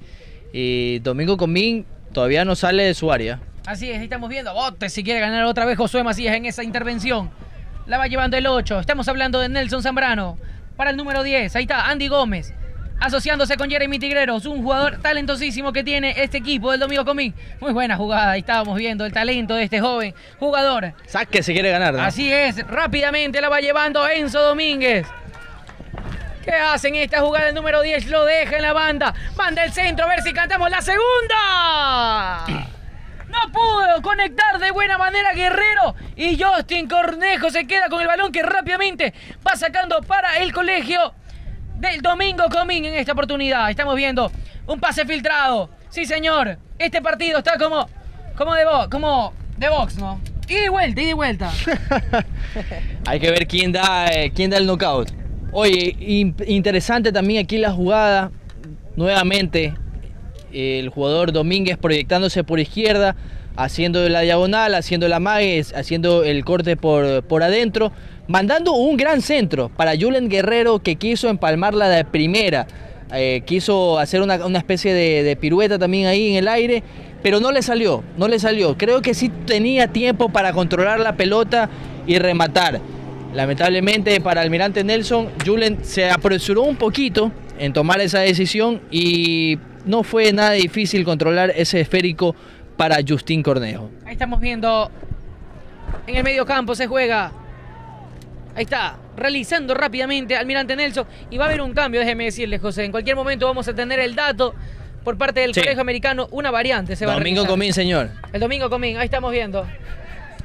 y Domingo Comín todavía no sale de su área. Así es, estamos viendo, bote si quiere ganar otra vez Josué Macías en esa intervención. La va llevando el ocho, estamos hablando de Nelson Zambrano. Para el número diez, ahí está Andy Gómez, asociándose con Jeremy Tigreros, un jugador talentosísimo que tiene este equipo del Domingo Comín. Muy buena jugada, ahí estábamos viendo el talento de este joven jugador. Saque si quiere ganar, ¿no? Así es, rápidamente la va llevando Enzo Domínguez. ¿Qué hacen esta jugada? El número diez lo deja en la banda. Manda el centro, a ver si cantamos la segunda. No pudo conectar de buena manera Guerrero. Y Justín Cornejo se queda con el balón que rápidamente va sacando para el colegio del Domingo Comín en esta oportunidad. Estamos viendo un pase filtrado. Sí, señor. Este partido está como, como, de, bo como de box, ¿no? Y de vuelta, y de vuelta. Hay que ver quién da, eh, quién da el knockout. Oye, in interesante también aquí la jugada. Nuevamente, el jugador Domínguez proyectándose por izquierda, haciendo la diagonal, haciendo la mague, haciendo el corte por, por adentro, mandando un gran centro para Julen Guerrero, que quiso empalmarla de primera, eh, quiso hacer una, una especie de, de pirueta también ahí en el aire, pero no le salió, no le salió. Creo que sí tenía tiempo para controlar la pelota y rematar. Lamentablemente para Almirante Nelson, Julen se apresuró un poquito en tomar esa decisión y no fue nada difícil controlar ese esférico para Justín Cornejo. Ahí estamos viendo en el medio campo se juega. Ahí está, realizando rápidamente Almirante Nelson. Y va a haber un cambio, déjeme decirle, José. En cualquier momento vamos a tener el dato por parte del sí. Colegio Americano. Una variante se va Domingo a realizar. Comín, señor. El Domingo Comín, ahí estamos viendo.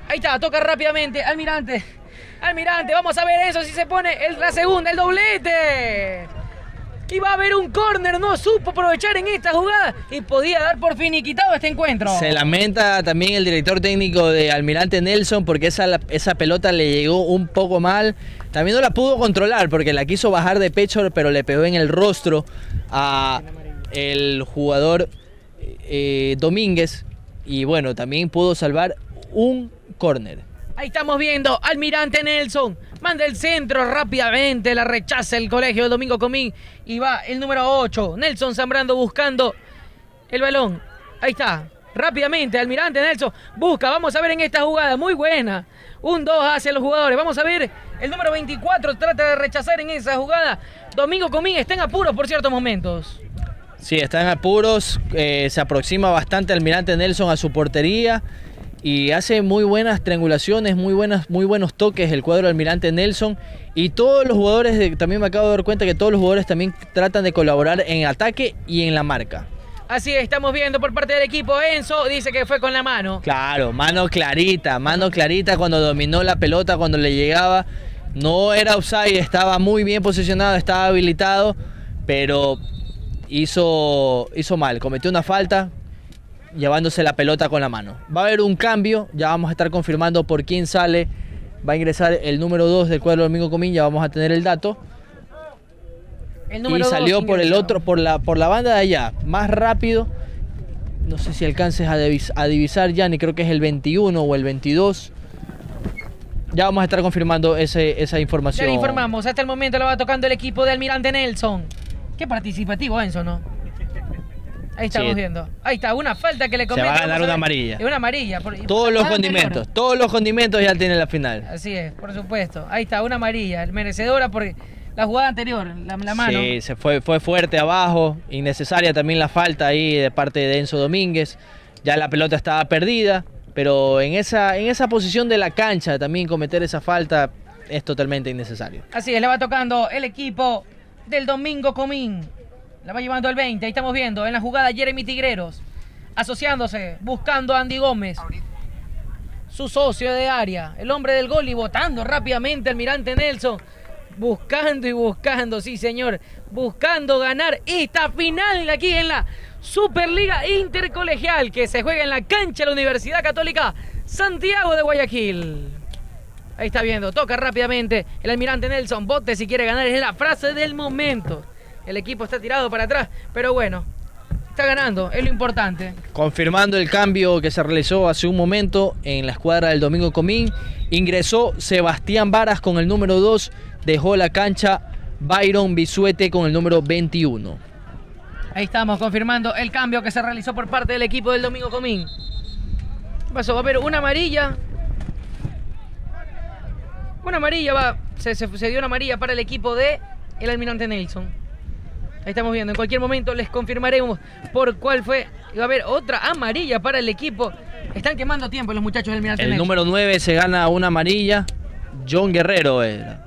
Ahí está, toca rápidamente. Almirante. Almirante, vamos a ver eso si se pone el, la segunda, el doblete. Y va a haber un córner, no supo aprovechar en esta jugada y podía dar por finiquitado este encuentro. Se lamenta también el director técnico de Almirante Nelson porque esa, esa pelota le llegó un poco mal. También no la pudo controlar porque la quiso bajar de pecho, pero le pegó en el rostro a el jugador eh, Domínguez. Y bueno, también pudo salvar un córner. Ahí estamos viendo Almirante Nelson. Manda el centro rápidamente, la rechaza el colegio del Domingo Comín. Y va el número ocho, Nelson Zambrano buscando el balón. Ahí está, rápidamente Almirante Nelson busca. Vamos a ver en esta jugada, muy buena. Un dos hacia los jugadores. Vamos a ver, el número veinticuatro trata de rechazar en esa jugada. Domingo Comín está en apuros por ciertos momentos. Sí, está en apuros. Eh, se aproxima bastante Almirante Nelson a su portería. Y hace muy buenas triangulaciones, muy, buenas, muy buenos toques el cuadro de Almirante Nelson. Y todos los jugadores, de, también me acabo de dar cuenta que todos los jugadores también tratan de colaborar en ataque y en la marca. Así es, estamos viendo por parte del equipo. Enzo dice que fue con la mano. Claro, mano clarita, mano clarita cuando dominó la pelota, cuando le llegaba. No era offside, estaba muy bien posicionado, estaba habilitado, pero hizo, hizo mal, cometió una falta llevándose la pelota con la mano. Va a haber un cambio, ya vamos a estar confirmando por quién sale. Va a ingresar el número dos del cuadro Domingo Comín, ya vamos a tener el dato. El número y salió dos por el otro, por la, por la banda de allá, más rápido. No sé si alcances a, divis, a divisar ya, ni creo que es el veintiuno o el veintidós. Ya vamos a estar confirmando ese, esa información. Ya le informamos, hasta el momento lo va tocando el equipo de Almirante Nelson. Qué participativo Enzo, ¿no? Ahí estamos sí. viendo. Ahí está, una falta que le comete. Se va a ganar una amarilla. Es una amarilla. Por, todos los condimentos, anterior. todos los condimentos ya tienen la final. Así es, por supuesto. Ahí está, una amarilla, merecedora por la jugada anterior, la, la mano. Sí, se fue, fue fuerte abajo, innecesaria también la falta ahí de parte de Enzo Domínguez. Ya la pelota estaba perdida, pero en esa, en esa posición de la cancha también cometer esa falta es totalmente innecesario. Así es, le va tocando el equipo del Domingo Comín. La va llevando el veinte, ahí estamos viendo en la jugada Jeremy Tigreros, asociándose, buscando a Andy Gómez, su socio de área, el hombre del gol y botando rápidamente Almirante Nelson, buscando y buscando, sí señor, buscando ganar esta final aquí en la Superliga Intercolegial que se juega en la cancha de la Universidad Católica Santiago de Guayaquil. Ahí está viendo, toca rápidamente el Almirante Nelson, bote si quiere ganar, es la frase del momento. El equipo está tirado para atrás, pero bueno, está ganando, es lo importante. Confirmando el cambio que se realizó hace un momento en la escuadra del Domingo Comín, ingresó Sebastián Varas con el número dos, dejó la cancha Byron Bisuete con el número veintiuno. Ahí estamos confirmando el cambio que se realizó por parte del equipo del Domingo Comín. ¿Qué pasó? Va a haber una amarilla. Una amarilla va, se, se, se dio una amarilla para el equipo de el Almirante Nelson. Ahí estamos viendo, en cualquier momento les confirmaremos por cuál fue. Va a haber otra amarilla para el equipo. Están quemando tiempo los muchachos del Almirante El Nelson. número nueve se gana una amarilla. John Guerrero era.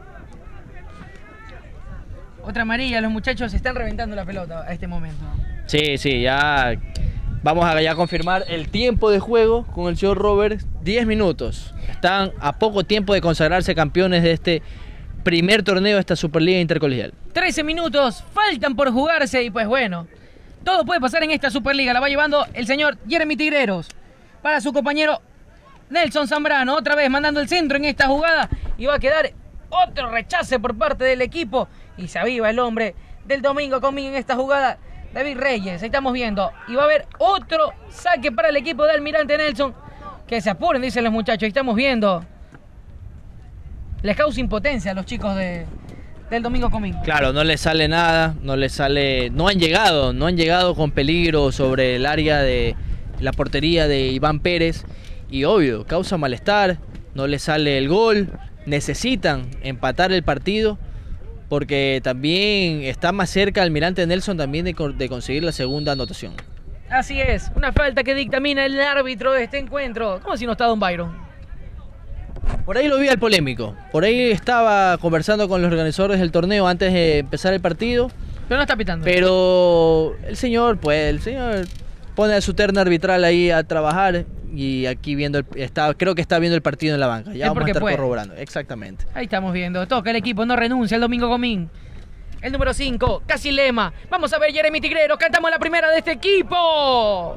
Otra amarilla, los muchachos están reventando la pelota a este momento. Sí, sí, ya vamos a ya confirmar el tiempo de juego con el señor Robert. diez minutos. Están a poco tiempo de consagrarse campeones de este primer torneo de esta Superliga Intercolegial. trece minutos faltan por jugarse y pues bueno, todo puede pasar en esta Superliga. La va llevando el señor Jeremy Tigreros para su compañero Nelson Zambrano, otra vez mandando el centro en esta jugada y va a quedar otro rechace por parte del equipo y se aviva el hombre del Domingo Comín en esta jugada, David Reyes. Ahí estamos viendo y va a haber otro saque para el equipo de Almirante Nelson. Que se apuren, dicen los muchachos. Ahí estamos viendo. Les causa impotencia a los chicos de, del Domingo Comín. Claro, no les sale nada, no les sale, no han llegado, no han llegado con peligro sobre el área de la portería de Iván Pérez y obvio, causa malestar, no les sale el gol, necesitan empatar el partido porque también está más cerca Almirante Nelson también de, de conseguir la segunda anotación. Así es, una falta que dictamina el árbitro de este encuentro. ¿Cómo si no está Don Byron? Por ahí lo vi al polémico, por ahí estaba conversando con los organizadores del torneo antes de empezar el partido. Pero no está pitando. Pero el señor, pues, el señor pone a su terna arbitral ahí a trabajar. y aquí viendo, el, está, creo que está viendo el partido en la banca. Ya Es vamos a estar puede. corroborando, exactamente. Ahí estamos viendo, toca el equipo, no renuncia el Domingo Comín. El número cinco, Casilema. Vamos a ver Jeremy Tigrero, cantamos la primera de este equipo.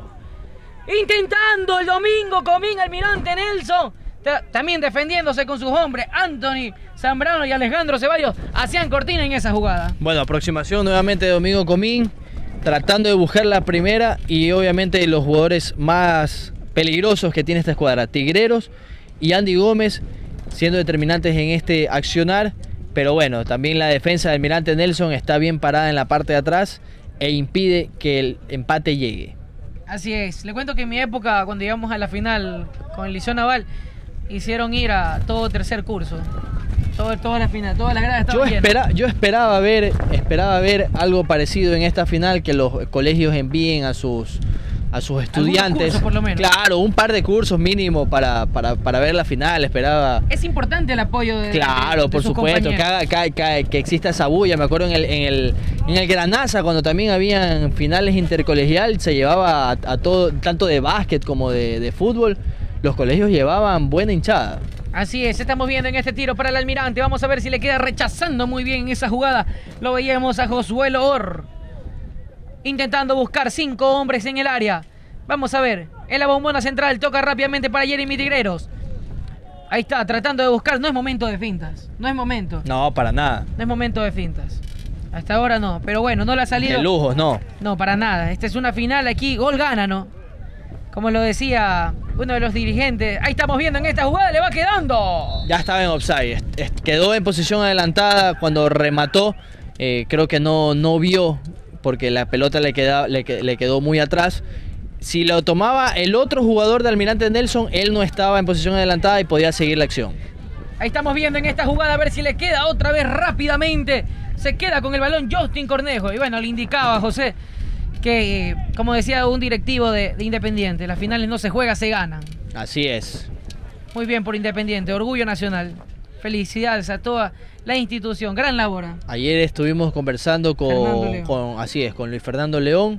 Intentando el Domingo Comín, Almirante Nelson. También defendiéndose con sus hombres, Anthony Zambrano y Alejandro Ceballos hacían cortina en esa jugada. Bueno, aproximación nuevamente de Domingo Comín, tratando de buscar la primera y obviamente los jugadores más peligrosos que tiene esta escuadra, Tigreros y Andy Gómez, siendo determinantes en este accionar. Pero bueno, también la defensa del Almirante Nelson está bien parada en la parte de atrás e impide que el empate llegue. Así es, le cuento que en mi época, cuando íbamos a la final con el Liceo Naval, hicieron ir a todo tercer curso. Todo, toda la final, todas las gradas Yo, estaban llenas. espera, yo esperaba ver, esperaba ver algo parecido en esta final, que los colegios envíen a sus, a sus estudiantes. Cursos, por lo menos. Claro, un par de cursos mínimo para, para, para ver la final, esperaba. Es importante el apoyo de Claro, de, de por sus supuesto, que, compañeros. haga, que, que, que exista esa bulla. Me acuerdo en el, en el, en el Granaza, cuando también habían finales intercolegial, se llevaba a, a todo, tanto de básquet como de, de fútbol, los colegios llevaban buena hinchada. Así es, estamos viendo en este tiro para el Almirante. Vamos a ver si le queda rechazando muy bien esa jugada. Lo veíamos a Josué Loor intentando buscar cinco hombres en el área. Vamos a ver, en la bombona central toca rápidamente para Jeremy Tigreros. Ahí está, tratando de buscar. No es momento de fintas, no es momento. No, para nada. No es momento de fintas. Hasta ahora no, pero bueno, no le ha salido. De lujos, no. No, para nada. Esta es una final aquí, gol gana, ¿no? Como lo decía uno de los dirigentes. Ahí estamos viendo en esta jugada, le va quedando. Ya estaba en offside, est- est- quedó en posición adelantada cuando remató. Eh, creo que no, no vio porque la pelota le, queda, le, que- le quedó muy atrás. Si lo tomaba el otro jugador de Almirante Nelson, él no estaba en posición adelantada y podía seguir la acción. Ahí estamos viendo en esta jugada a ver si le queda otra vez rápidamente. Se queda con el balón Justin Cornejo. Y bueno, le indicaba a José que, eh, como decía un directivo de, de Independiente, las finales no se juega, se ganan. Así es. Muy bien por Independiente, orgullo nacional. Felicidades a toda la institución, gran labor. Ayer estuvimos conversando Fernando con, León. con así es, con Luis Fernando León,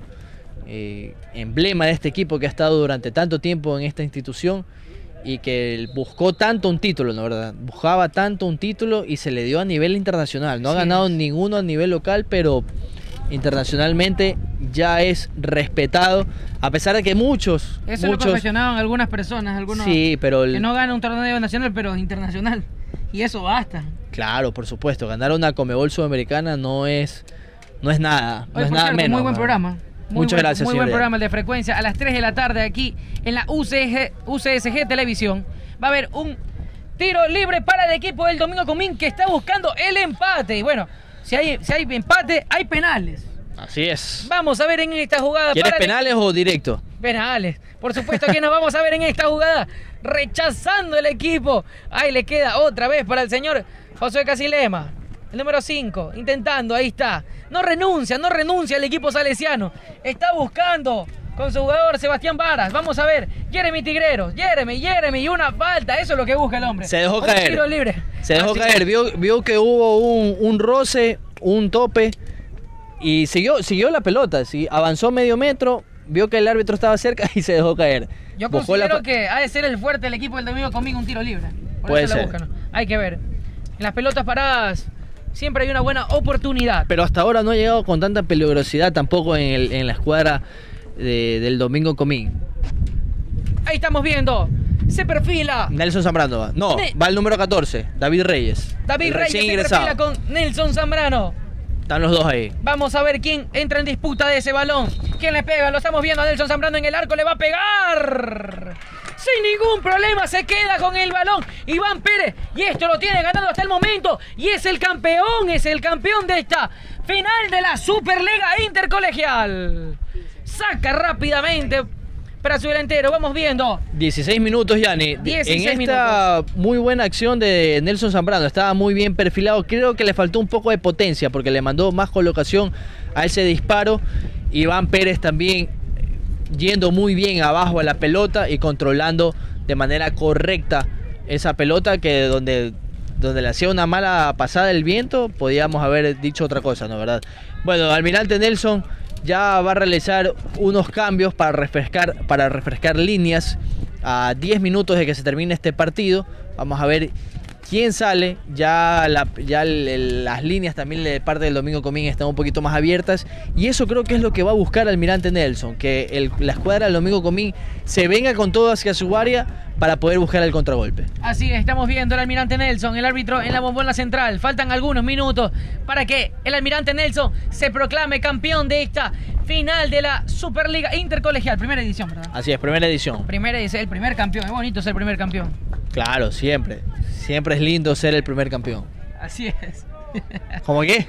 eh, emblema de este equipo que ha estado durante tanto tiempo en esta institución y que buscó tanto un título, ¿no? ¿Verdad? Buscaba tanto un título y se le dio a nivel internacional. No ha Sí ganado es. ninguno a nivel local, pero internacionalmente ya es respetado, a pesar de que muchos, Eso lo muchos, confesionaban algunas personas, algunos sí, pero el- que no gana un torneo nacional, pero internacional. Y eso basta. claro, por supuesto, ganar una Conmebol Sudamericana no es, no es nada, no Oye, es por nada cierto, menos. muy buen ¿no? programa. Muy Muchas buen- gracias, Muy señor buen León. programa el de Frecuencia. A las tres de la tarde aquí en la U C G, U C S G Televisión va a haber un tiro libre para el equipo del Domingo Comín que está buscando el empate. Y bueno, si hay, si hay empate, hay penales. Así es. Vamos a ver en esta jugada. ¿Quieres para el- penales o directo? Penales. Por supuesto que nos vamos a ver en esta jugada. Rechazando el equipo. Ahí le queda otra vez para el señor Josué Casilema. El número cinco. Intentando. Ahí está. No renuncia, no renuncia el equipo salesiano. Está buscando con su jugador Sebastián Varas. Vamos a ver. Jeremy Tigreros. Jeremy, Jeremy. Y una falta. Eso es lo que busca el hombre. Se dejó Un caer. tiro libre. Se dejó Así caer, es. vio, vio que hubo un, un roce, un tope y siguió, siguió la pelota, sí, avanzó medio metro, vio que el árbitro estaba cerca y se dejó caer. Yo Buscó la considero fa- que ha de ser el fuerte el equipo del Domingo Comín un tiro libre. Por Puede eso la ser. buscan, ¿no? Hay que ver. En las pelotas paradas siempre hay una buena oportunidad. Pero hasta ahora no ha llegado con tanta peligrosidad tampoco en, el- en la escuadra de- del Domingo Comín. Ahí estamos viendo. Se perfila. Nelson Zambrano va. No, Ne- va el número catorce, David Reyes. David el Reyes recién se ingresado. perfila con Nelson Zambrano. Están los dos ahí. Vamos a ver quién entra en disputa de ese balón. ¿Quién le pega? Lo estamos viendo a Nelson Zambrano en el arco. Le va a pegar. Sin ningún problema se queda con el balón Iván Pérez. Y esto lo tiene ganado hasta el momento. Y es el campeón, es el campeón de esta final de la Superliga Intercolegial. Saca rápidamente para su delantero. Vamos viendo. dieciséis minutos, Yanni. dieciséis En esta minutos. muy buena acción de Nelson Zambrano, estaba muy bien perfilado. Creo que le faltó un poco de potencia porque le mandó más colocación a ese disparo. Iván Pérez también yendo muy bien abajo a la pelota y controlando de manera correcta esa pelota, que donde, donde le hacía una mala pasada el viento, podíamos haber dicho otra cosa, ¿no? ¿Verdad? Bueno, Almirante Nelson ya va a realizar unos cambios para refrescar, para refrescar líneas a diez minutos de que se termine este partido. Vamos a ver quién sale. Ya, la, ya el, el, las líneas también de parte del Domingo Comín están un poquito más abiertas. Y eso creo que es lo que va a buscar Almirante Nelson. Que el, la escuadra del Domingo Comín se venga con todo hacia su área para poder buscar el contragolpe. Así es, estamos viendo el Almirante Nelson, el árbitro en la bombona central. Faltan algunos minutos para que el Almirante Nelson se proclame campeón de esta final de la Superliga Intercolegial. Primera edición, ¿verdad? Así es, primera edición. Primera edición, el primer campeón. Es bonito ser el primer campeón. Claro, siempre. Siempre es lindo ser el primer campeón. Así es. ¿Cómo qué?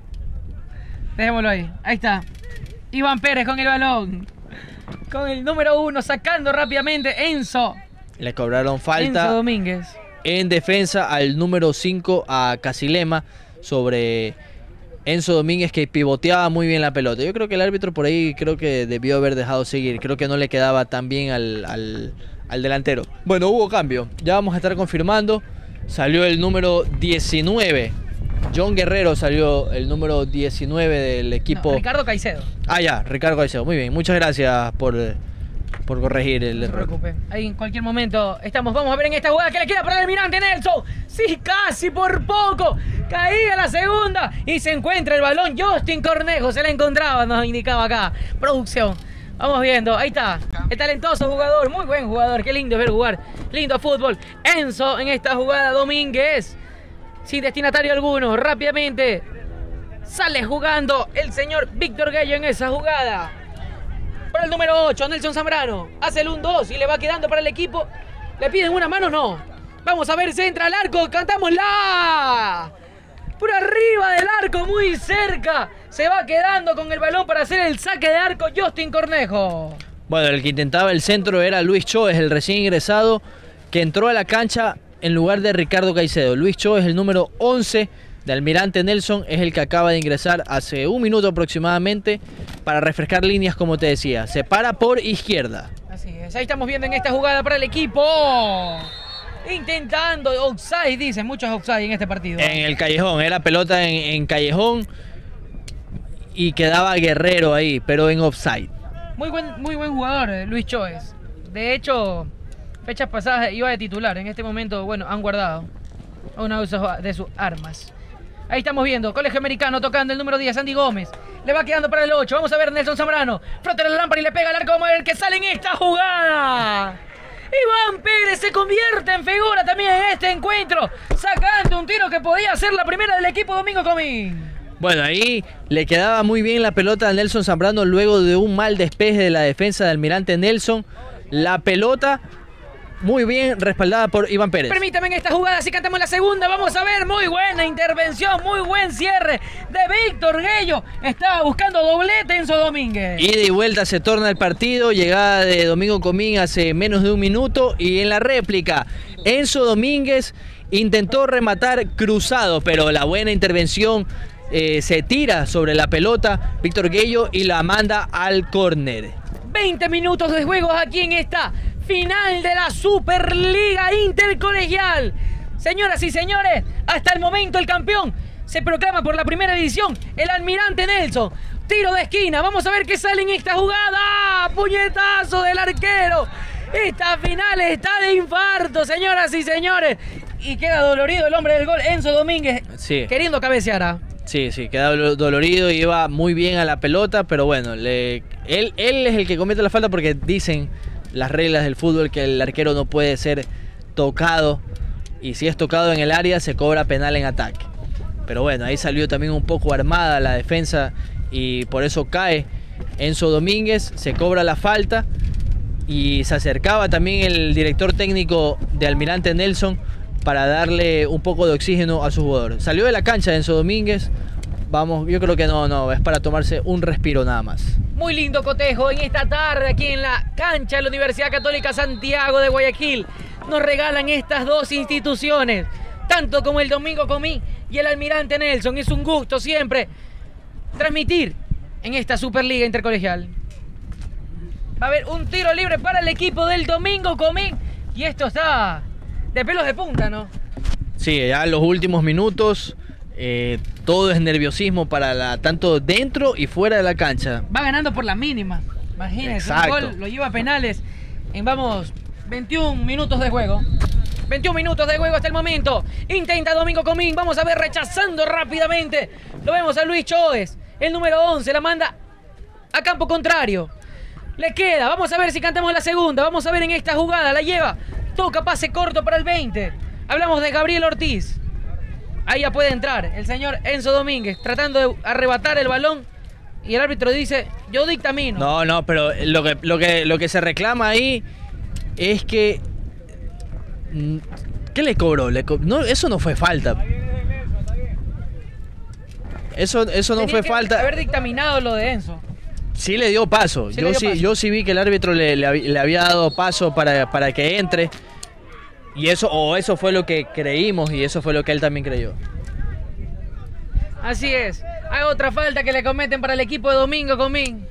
Dejémoslo ahí. Ahí está. Iván Pérez con el balón. Con el número uno, sacando rápidamente Enzo. Le cobraron falta Enzo Domínguez en defensa al número cinco, a Casilema, sobre Enzo Domínguez, que pivoteaba muy bien la pelota. Yo creo que el árbitro por ahí creo que debió haber dejado seguir. Creo que no le quedaba tan bien al, al, al delantero. Bueno, hubo cambio. Ya vamos a estar confirmando. Salió el número diecinueve. John Guerrero salió el número diecinueve del equipo. No, Ricardo Caicedo. Ah, ya, Ricardo Caicedo. Muy bien. Muchas gracias por... por corregir el error. No se preocupe. Ahí en cualquier momento estamos. Vamos a ver en esta jugada que le queda para el Almirante Nelson. Sí, casi por poco. Caía la segunda y se encuentra el balón. Justin Cornejo se la encontraba, nos indicaba acá. Producción. Vamos viendo. Ahí está. El talentoso jugador. Muy buen jugador. Qué lindo ver jugar. Lindo fútbol. Enzo en esta jugada. Domínguez. Sin destinatario alguno. Rápidamente. Sale jugando el señor Víctor Gallo en esa jugada. Para el número ocho, Nelson Zambrano. Hace el uno dos y le va quedando para el equipo. ¿Le piden una mano? No. Vamos a ver, se entra al arco. ¡Cantámosla! Por arriba del arco, muy cerca. Se va quedando con el balón para hacer el saque de arco Justin Cornejo. Bueno, el que intentaba el centro era Luis Choes, el recién ingresado, que entró a la cancha en lugar de Ricardo Caicedo. Luis Choes, el número once de Almirante Nelson, es el que acaba de ingresar hace un minuto aproximadamente para refrescar líneas, como te decía. Se para por izquierda. Así es, ahí estamos viendo en esta jugada para el equipo. Intentando, offside, dicen, muchos offside en este partido. En el callejón, era pelota en, en callejón y quedaba Guerrero ahí, pero en offside. Muy buen, muy buen jugador, Luis Choes. De hecho, fechas pasadas iba de titular. En este momento, bueno, han guardado una de sus armas. Ahí estamos viendo, Colegio Americano tocando el número diez, Andy Gómez. Le va quedando para el ocho. Vamos a ver Nelson Zambrano. Frota la lámpara y le pega al arco. Vamos a ver que sale en esta jugada. Iván Pérez se convierte en figura también en este encuentro, sacando un tiro que podía ser la primera del equipo Domingo Comín. Bueno, ahí le quedaba muy bien la pelota a Nelson Zambrano luego de un mal despeje de la defensa de Almirante Nelson. La pelota muy bien respaldada por Iván Pérez. Permítame en esta jugada, si cantamos la segunda, vamos a ver, muy buena intervención, muy buen cierre de Víctor Guello. Estaba buscando doblete Enzo Domínguez. Ida y vuelta se torna el partido, llegada de Domingo Comín hace menos de un minuto y en la réplica Enzo Domínguez intentó rematar cruzado, pero la buena intervención eh, se tira sobre la pelota Víctor Guello y la manda al córner. veinte minutos de juego aquí en esta final de la Superliga Intercolegial. Señoras y señores, hasta el momento el campeón se proclama por la primera edición, el Almirante Nelson. Tiro de esquina, vamos a ver qué sale en esta jugada. Puñetazo del arquero. Esta final está de infarto, señoras y señores. Y queda dolorido el hombre del gol, Enzo Domínguez, sí, queriendo cabecear. Sí, sí, queda dolorido y iba muy bien a la pelota, pero bueno, le, él, él es el que comete la falta porque dicen las reglas del fútbol que el arquero no puede ser tocado y si es tocado en el área se cobra penal en ataque. Pero bueno, ahí salió también un poco armada la defensa y por eso cae Enzo Domínguez, se cobra la falta y se acercaba también el director técnico de Almirante Nelson para darle un poco de oxígeno a su jugador. Salió de la cancha Enzo Domínguez. Vamos, yo creo que no, no, es para tomarse un respiro nada más. Muy lindo cotejo en esta tarde aquí en la cancha de la Universidad Católica Santiago de Guayaquil. Nos regalan estas dos instituciones, tanto como el Domingo Comín y el Almirante Nelson. Es un gusto siempre transmitir en esta Superliga Intercolegial. Va a haber un tiro libre para el equipo del Domingo Comín y esto está de pelos de punta, ¿no? Sí, ya en los últimos minutos eh, todo es nerviosismo para la, tanto dentro y fuera de la cancha. Va ganando por la mínima, imagínense. Exacto. Un gol lo lleva a penales en, vamos, veintiún minutos de juego. veintiún minutos de juego hasta el momento. Intenta Domingo Comín. Vamos a ver rechazando rápidamente. Lo vemos a Luis Choes. El número once la manda a campo contrario. Le queda. Vamos a ver si cantamos la segunda. Vamos a ver en esta jugada. La lleva. Toca pase corto para el veinte. Hablamos de Gabriel Ortiz. Ahí ya puede entrar el señor Enzo Domínguez tratando de arrebatar el balón. Y el árbitro dice, yo dictamino. No, no, pero lo que, lo que, lo que se reclama ahí es que... ¿Qué le cobró? Le co no, eso no fue falta. Eso, eso no Tenía fue que falta. haber dictaminado lo de Enzo. Sí le dio paso. Sí yo, dio sí, paso. yo sí vi que el árbitro le, le, le había dado paso para, para que entre. Y eso, o eso fue lo que creímos y eso fue lo que él también creyó. Así es. Hay otra falta que le cometen para el equipo de Domingo Comín.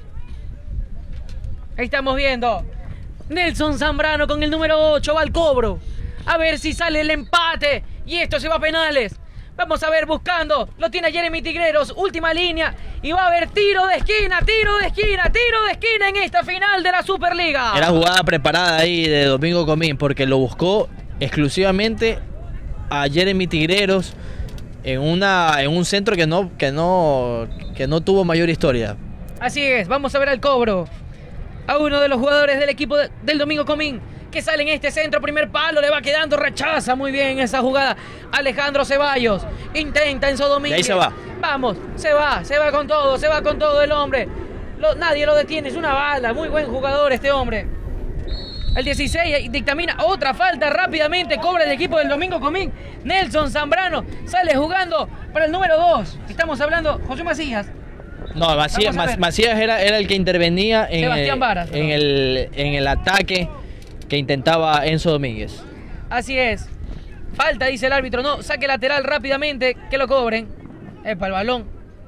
Ahí estamos viendo. Nelson Zambrano con el número ocho va al cobro. A ver si sale el empate. Y esto se va a penales. Vamos a ver buscando. Lo tiene Jeremy Tigreros. Última línea. Y va a haber tiro de esquina, tiro de esquina, tiro de esquina en esta final de la Superliga. Era jugada preparada ahí de Domingo Comín porque lo buscó exclusivamente a Jeremy Tigreros en, una, en un centro que no, que, no, que no tuvo mayor historia. Así es. Vamos a ver al cobro. A uno de los jugadores del equipo de, del Domingo Comín. Que sale en este centro, primer palo, le va quedando, rechaza muy bien esa jugada. Alejandro Ceballos, intenta Enzo Domínguez. Y ahí se va. Vamos, se va, se va con todo, se va con todo el hombre. Lo, nadie lo detiene, es una bala, muy buen jugador este hombre. El dieciséis dictamina otra falta rápidamente, cobra el equipo del Domingo Comín. Nelson Zambrano sale jugando para el número dos. Estamos hablando, José Macías. No, Macías, Macías era, era el que intervenía en, Sebastián el, Varas, en, el, en el ataque que intentaba Enzo Domínguez. Así es. Falta, dice el árbitro. No, saque lateral rápidamente, que lo cobren. Epa, el balón.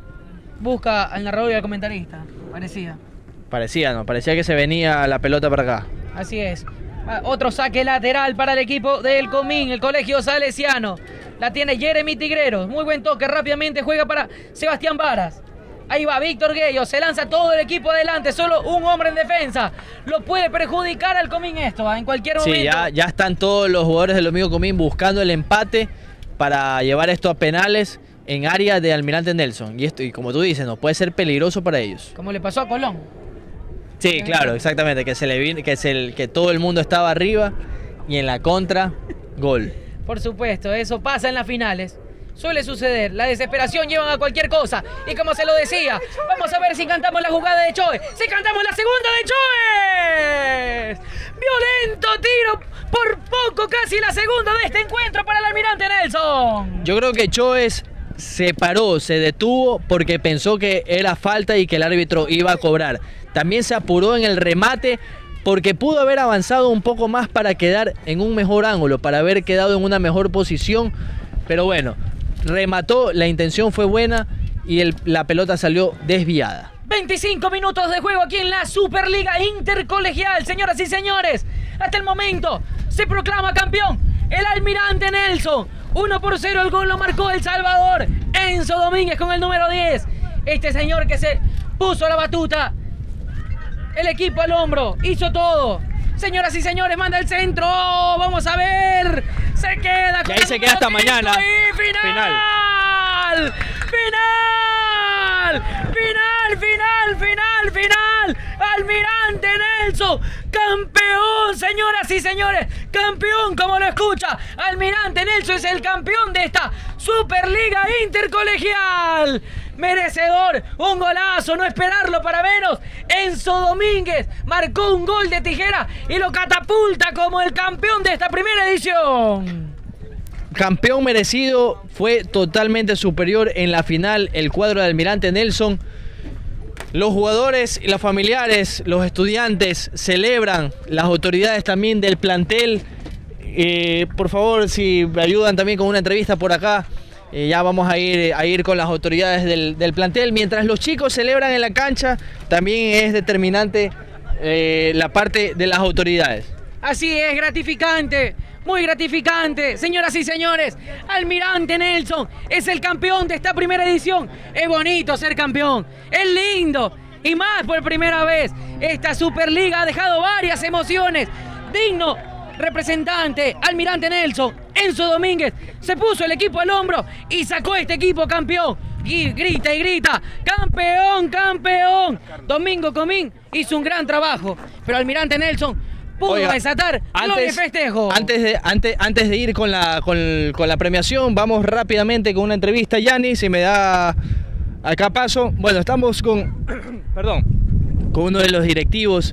Busca al narrador y al comentarista. Parecía. Parecía, ¿no? Parecía que se venía la pelota para acá. Así es. Ah, otro saque lateral para el equipo del Comín, el colegio salesiano. La tiene Jeremy Tigreros. Muy buen toque, rápidamente juega para Sebastián Varas. Ahí va Víctor Guello, se lanza todo el equipo adelante, solo un hombre en defensa. Lo puede perjudicar al Comín esto, ¿eh? En cualquier momento. Sí, ya, ya están todos los jugadores del Domingo Comín buscando el empate para llevar esto a penales en área de Almirante Nelson. Y esto, y como tú dices, no puede ser peligroso para ellos. Como le pasó a Colón. Sí, claro, exactamente, que se le vino, que, se, que todo el mundo estaba arriba y en la contra, gol. Por supuesto, eso pasa en las finales. Suele suceder, la desesperación lleva a cualquier cosa. Y como se lo decía, vamos a ver si cantamos la jugada de Choes. ¡Si cantamos la segunda de Choes! Violento tiro, por poco casi la segunda de este encuentro para el Almirante Nelson. Yo creo que Choes se paró, se detuvo porque pensó que era falta y que el árbitro iba a cobrar. También se apuró en el remate porque pudo haber avanzado un poco más para quedar en un mejor ángulo, para haber quedado en una mejor posición. Pero bueno, remató, la intención fue buena y el, la pelota salió desviada. veinticinco minutos de juego aquí en la Superliga Intercolegial, señoras y señores. Hasta el momento se proclama campeón el Almirante Nelson. uno por cero el gol lo marcó El Salvador. Enzo Domínguez con el número diez. Este señor que se puso la batuta. El equipo al hombro, hizo todo. Señoras y señores, manda el centro. Vamos a ver. Se queda con y ahí se queda hasta mañana. Y final. Final. Final, final, final, final. Almirante Nelson, campeón, señoras y señores. Campeón, como lo escucha. Almirante Nelson es el campeón de esta Superliga Intercolegial. Merecedor, un golazo, no esperarlo para menos. Enzo Domínguez marcó un gol de tijera y lo catapulta como el campeón de esta primera edición. Campeón merecido, fue totalmente superior en la final el cuadro de Almirante Nelson. Los jugadores y los familiares, los estudiantes celebran, las autoridades también del plantel. Eh, por favor, si me ayudan también con una entrevista por acá. Eh, ya vamos a ir, a ir con las autoridades del, del plantel. Mientras los chicos celebran en la cancha, también es determinante eh, la parte de las autoridades. Así es, gratificante, muy gratificante. Señoras y señores, Almirante Nelson es el campeón de esta primera edición. Es bonito ser campeón, es lindo. Y más por primera vez, esta Superliga ha dejado varias emociones. Digno representante, Almirante Nelson, Enzo Domínguez, se puso el equipo al hombro y sacó este equipo campeón. Y grita y grita, campeón, campeón. Domingo Comín hizo un gran trabajo, pero Almirante Nelson pudo Oiga, desatar antes, los festejos. Antes de, antes, antes de ir con la, con, con la premiación, vamos rápidamente con una entrevista. Yanni, si me da acá paso. Bueno, estamos con, perdón, con uno de los directivos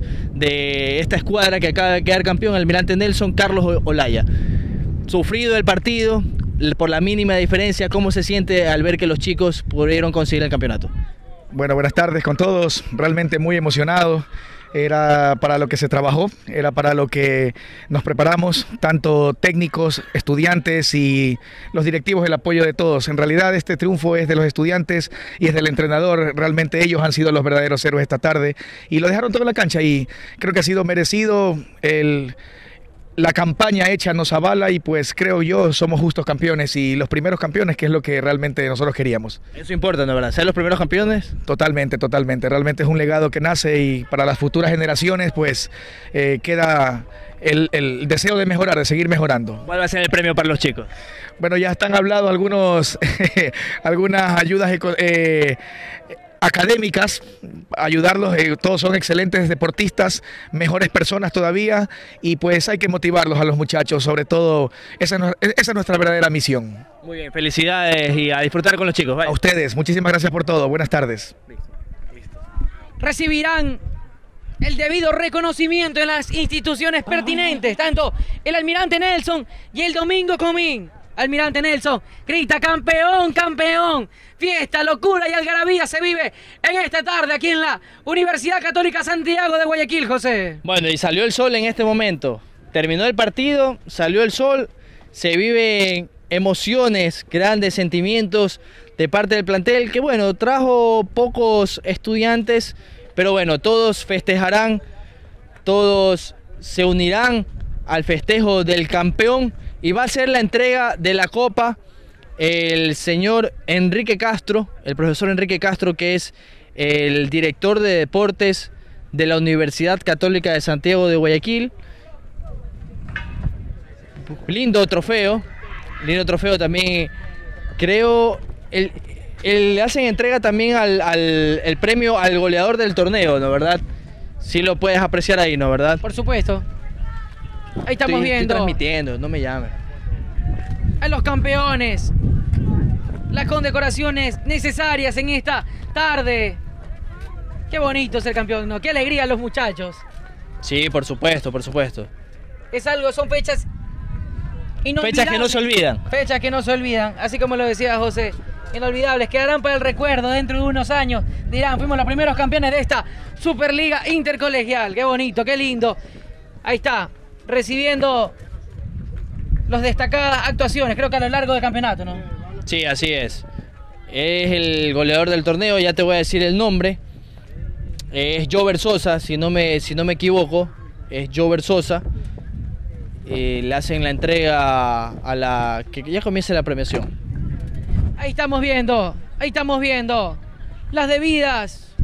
de esta escuadra que acaba de quedar campeón, Almirante Nelson, Carlos Olaya. Sufrido el partido, por la mínima diferencia, ¿cómo se siente al ver que los chicos pudieron conseguir el campeonato? Bueno, buenas tardes con todos, realmente muy emocionado. Era para lo que se trabajó, era para lo que nos preparamos, tanto técnicos, estudiantes y los directivos, el apoyo de todos. En realidad este triunfo es de los estudiantes y es del entrenador, realmente ellos han sido los verdaderos héroes esta tarde y lo dejaron todo en la cancha y creo que ha sido merecido. El, la campaña hecha nos avala y pues creo yo somos justos campeones y los primeros campeones, que es lo que realmente nosotros queríamos. Eso importa, ¿no, verdad? ¿Ser los primeros campeones? Totalmente, totalmente. Realmente es un legado que nace y para las futuras generaciones pues eh, queda el, el deseo de mejorar, de seguir mejorando. ¿Cuál va a ser el premio para los chicos? Bueno, ya están hablando algunos, algunas ayudas eh, académicas, ayudarlos, eh, todos son excelentes deportistas, mejores personas todavía y pues hay que motivarlos a los muchachos, sobre todo esa, esa es nuestra verdadera misión. Muy bien, felicidades y a disfrutar con los chicos. Bye. A ustedes, muchísimas gracias por todo, buenas tardes. Listo. Listo. Recibirán el debido reconocimiento en las instituciones pertinentes, tanto el Almirante Nelson y el Domingo Comín. Almirante Nelson grita campeón, campeón. Fiesta, locura y algarabía se vive en esta tarde aquí en la Universidad Católica Santiago de Guayaquil, José. Bueno, y salió el sol en este momento. Terminó el partido, salió el sol, se viven emociones, grandes sentimientos de parte del plantel, que bueno, trajo pocos estudiantes, pero bueno, todos festejarán, todos se unirán al festejo del campeón. Y va a ser la entrega de la copa el señor Enrique Castro, el profesor Enrique Castro, que es el director de deportes de la Universidad Católica de Santiago de Guayaquil. Lindo trofeo, lindo trofeo también, creo, el, el, le hacen entrega también al, al el premio al goleador del torneo, ¿no, verdad? Sí lo puedes apreciar ahí, ¿no, verdad? Por supuesto. Ahí estamos estoy, viendo. Estoy transmitiendo, no me llames. A los campeones. Las condecoraciones necesarias en esta tarde. Qué bonito es el campeón, ¿no? Qué alegría a los muchachos. Sí, por supuesto, por supuesto. Es algo, son fechas inolvidables. Fechas que no se olvidan. Fechas que no se olvidan, así como lo decía José. Inolvidables, quedarán para el recuerdo dentro de unos años. Dirán, fuimos los primeros campeones de esta Superliga Intercolegial. Qué bonito, qué lindo. Ahí está. Recibiendo las destacadas actuaciones, creo que a lo largo del campeonato, ¿no? Sí, así es. Es el goleador del torneo, ya te voy a decir el nombre. Es Jover Sosa, si no me, si no me equivoco. Es Jover Sosa. Eh, le hacen la entrega a la... que ya comience la premiación. Ahí estamos viendo, ahí estamos viendo las debidas.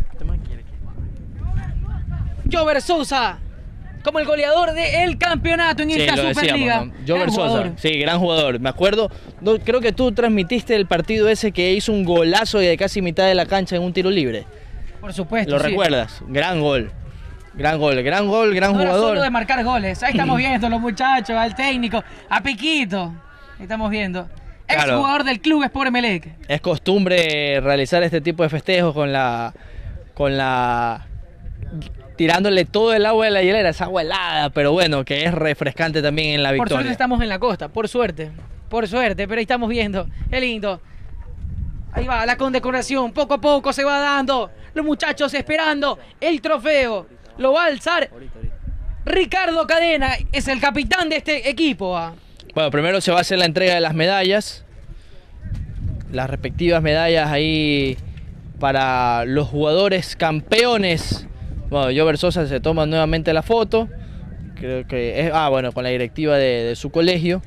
Jover Sosa, como el goleador del campeonato en sí, esta Superliga. ¿No? Jover Sosa, sí, gran jugador. Me acuerdo, no, creo que tú transmitiste el partido ese que hizo un golazo de casi mitad de la cancha en un tiro libre. Por supuesto. ¿Lo sí. recuerdas? Gran gol. Gran gol, gran gol, gran no jugador. Era solo de marcar goles. Ahí estamos viendo a los muchachos, al técnico, a Piquito. Ahí estamos viendo. Ex claro. Jugador del club Sport Emelec. Es costumbre realizar este tipo de festejos con la... con la... tirándole todo el agua de la hielera, es agua helada, pero bueno, que es refrescante también en la victoria. Por suerte estamos en la costa, por suerte, por suerte, pero ahí estamos viendo, qué lindo. Ahí va, la condecoración, poco a poco se va dando, los muchachos esperando el trofeo, lo va a alzar Ricardo Cadena, es el capitán de este equipo. ¿Ah? Bueno, primero se va a hacer la entrega de las medallas, las respectivas medallas ahí para los jugadores campeones. Bueno, Jover Sosa se toma nuevamente la foto, creo que es, ah bueno, con la directiva de, de su colegio.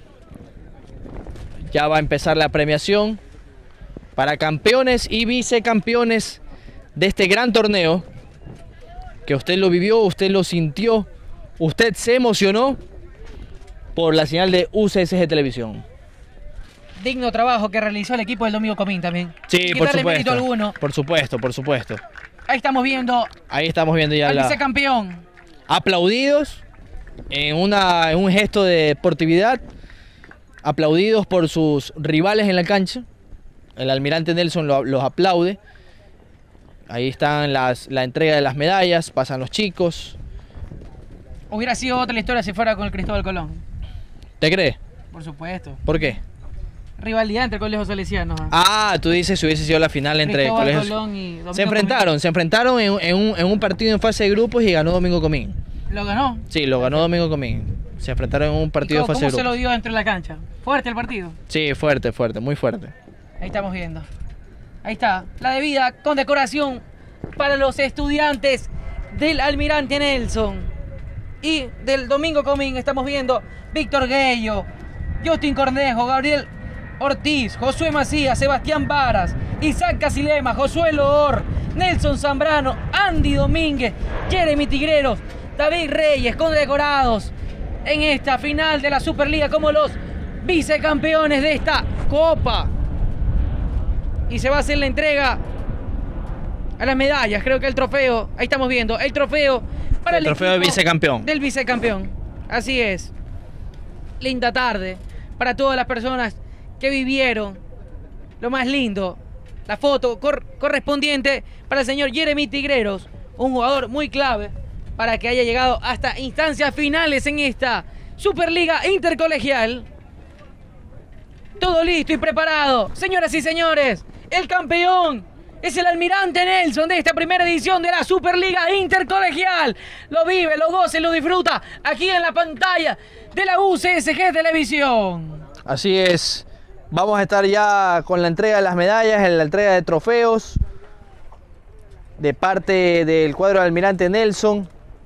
Ya va a empezar la premiación para campeones y vicecampeones de este gran torneo, que usted lo vivió, usted lo sintió, usted se emocionó por la señal de U C S G Televisión. Digno trabajo que realizó el equipo del Domingo Comín también. Sí, Sin por quitarle mérito supuesto. alguno. Por supuesto, por supuesto. Ahí estamos viendo Ahí estamos viendo ya al la... vicecampeón. Aplaudidos en, una, en un gesto de deportividad. Aplaudidos por sus rivales en la cancha. El almirante Nelson lo- los aplaude. Ahí están las, la entrega de las medallas. Pasan los chicos. Hubiera sido otra la historia si fuera con el Cristóbal Colón. ¿Te crees? Por supuesto. ¿Por qué? Rivalidad entre colegios salesianos. ¿eh? Ah, tú dices si hubiese sido la final entre Cristóbal colegios. Colón y Domingo Se enfrentaron, se enfrentaron en, en un, en un partido en fase de grupos y ganó Domingo Comín. Comín. Lo ganó. Sí, lo ganó Domingo Comín. Se enfrentaron en un ¿Y partido de cómo, fase de cómo se lo grupos. dio dentro de la cancha? Fuerte el partido. Sí, fuerte, fuerte, muy fuerte. Ahí estamos viendo. Ahí está. La debida condecoración para los estudiantes del Almirante Nelson. Y del Domingo Comín estamos viendo Víctor Guello, Justin Cornejo, Gabriel Ortiz, Josué Macías, Sebastián Varas, Isaac Casilema, Josué Loor, Nelson Zambrano, Andy Domínguez, Jeremy Tigreros, David Reyes, condecorados en esta final de la Superliga como los vicecampeones de esta Copa. Y se va a hacer la entrega a las medallas, creo que el trofeo, ahí estamos viendo, el trofeo para el, El trofeo de equipo vicecampeón. Del vicecampeón, así es. Linda tarde para todas las personas que vivieron lo más lindo. La foto cor correspondiente para el señor Jeremy Tigreros, un jugador muy clave para que haya llegado hasta instancias finales en esta Superliga Intercolegial. Todo listo y preparado. Señoras y señores, el campeón es el Almirante Nelson de esta primera edición de la Superliga Intercolegial. Lo vive, lo goza y lo disfruta aquí en la pantalla de la U C S G Televisión. Así es. Vamos a estar ya con la entrega de las medallas, en la entrega de trofeos de parte del cuadro de Almirante Nelson.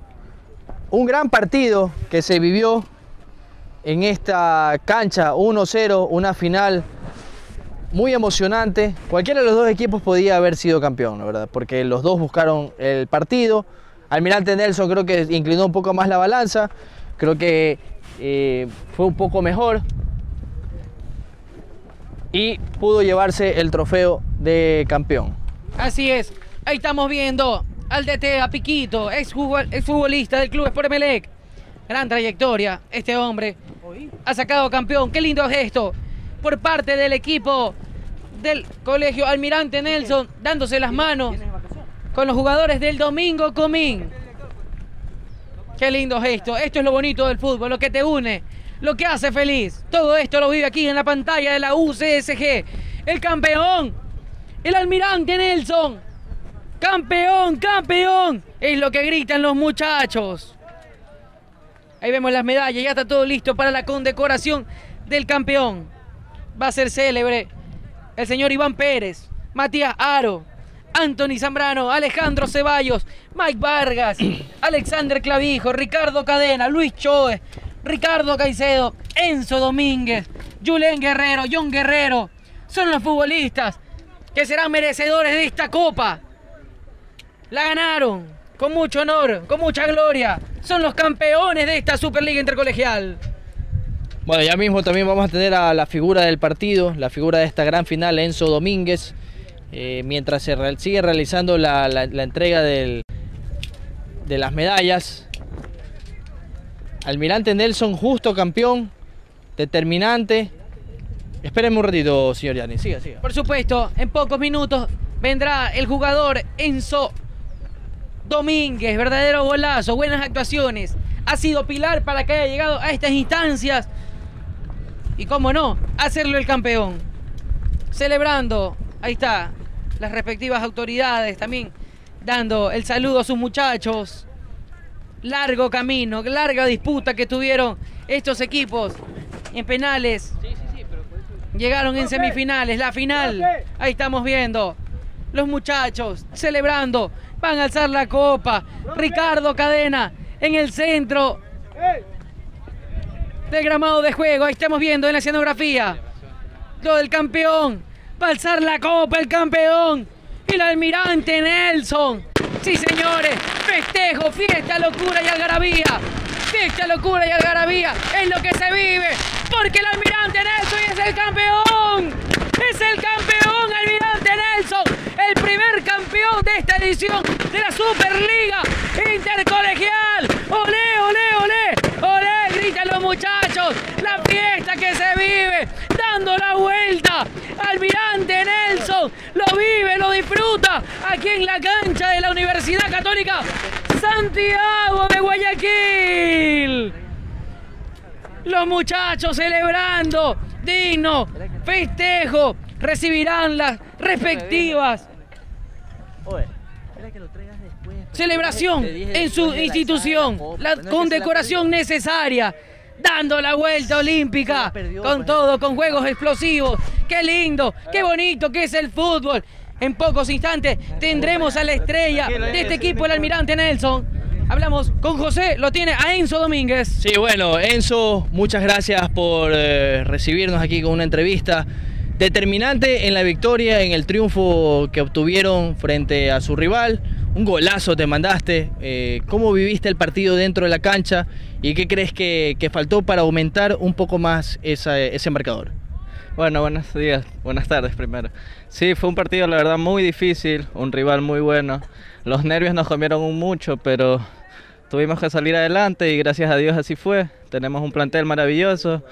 Un gran partido que se vivió en esta cancha, uno cero, una final muy emocionante. Cualquiera de los dos equipos podía haber sido campeón, la verdad, porque los dos buscaron el partido. Almirante Nelson creo que inclinó un poco más la balanza, creo que eh, fue un poco mejor y pudo llevarse el trofeo de campeón. Así es, ahí estamos viendo al D T, a Piquito, ex futbolista del Club Sport Emelec. Gran trayectoria, este hombre ha sacado campeón. Qué lindo gesto por parte del equipo del Colegio Almirante Nelson, dándose las manos con los jugadores del Domingo Comín. Qué lindo gesto. Esto es lo bonito del fútbol, lo que te une, lo que hace feliz. Todo esto lo vive aquí en la pantalla de la U C S G. El campeón, el Almirante Nelson. Campeón, campeón. Es lo que gritan los muchachos. Ahí vemos las medallas, ya está todo listo para la condecoración del campeón. Va a ser célebre el señor Iván Pérez, Matías Aro, Anthony Zambrano, Alejandro Ceballos, Mike Vargas, Alexander Clavijo, Ricardo Cadena, Luis Choe, Ricardo Caicedo, Enzo Domínguez, Julen Guerrero, John Guerrero. Son los futbolistas que serán merecedores de esta copa. La ganaron con mucho honor, con mucha gloria. Son los campeones de esta Superliga Intercolegial. Bueno, ya mismo también vamos a tener a la figura del partido, la figura de esta gran final, Enzo Domínguez, eh, mientras se re sigue realizando la, la, la entrega del, de las medallas. Almirante Nelson, justo campeón, determinante. Espérenme un ratito, señor Yanni, siga, siga. Por supuesto, en pocos minutos vendrá el jugador Enzo Domínguez, verdadero golazo, buenas actuaciones. Ha sido pilar para que haya llegado a estas instancias. Y cómo no, hacerlo el campeón. Celebrando, ahí está, las respectivas autoridades también dando el saludo a sus muchachos. Largo camino, larga disputa que tuvieron estos equipos en penales. Llegaron en semifinales, la final. Ahí estamos viendo los muchachos celebrando. Van a alzar la copa. Ricardo Cadena en el centro del gramado de juego. Ahí estamos viendo en la escenografía lo del campeón. Va a alzar la copa el campeón. Y el Almirante Nelson. Sí, señores. Festejo, fiesta, locura y algarabía. fiesta, locura y algarabía es lo que se vive, porque el Almirante Nelson es el campeón, es el campeón Almirante Nelson, el primer campeón de esta edición de la Superliga Intercolegial. ¡Olé, olé, olé! ¡Olé! Gritan los muchachos, la fiesta que se vive, dando la vuelta. Almirante Nelson lo vive, lo disfruta aquí en la cancha de la Universidad Católica Santiago de Guayaquil. Los muchachos celebrando, digno festejo, recibirán las respectivas celebración en su institución, la condecoración necesaria, dando la vuelta olímpica, con todo, con juegos explosivos. ¡Qué lindo, qué bonito que es el fútbol! En pocos instantes tendremos a la estrella de este equipo, el Almirante Nelson. Hablamos con José, lo tiene a Enzo Domínguez. Sí, bueno, Enzo, muchas gracias por eh, recibirnos aquí con una entrevista determinante en la victoria, en el triunfo que obtuvieron frente a su rival. Un golazo te mandaste. Eh, ¿Cómo viviste el partido dentro de la cancha y qué crees que, que faltó para aumentar un poco más esa, ese marcador? Bueno, buenos días, buenas tardes primero. Sí, fue un partido la verdad muy difícil, un rival muy bueno. Los nervios nos comieron un mucho, pero tuvimos que salir adelante y gracias a Dios así fue. Tenemos un plantel maravilloso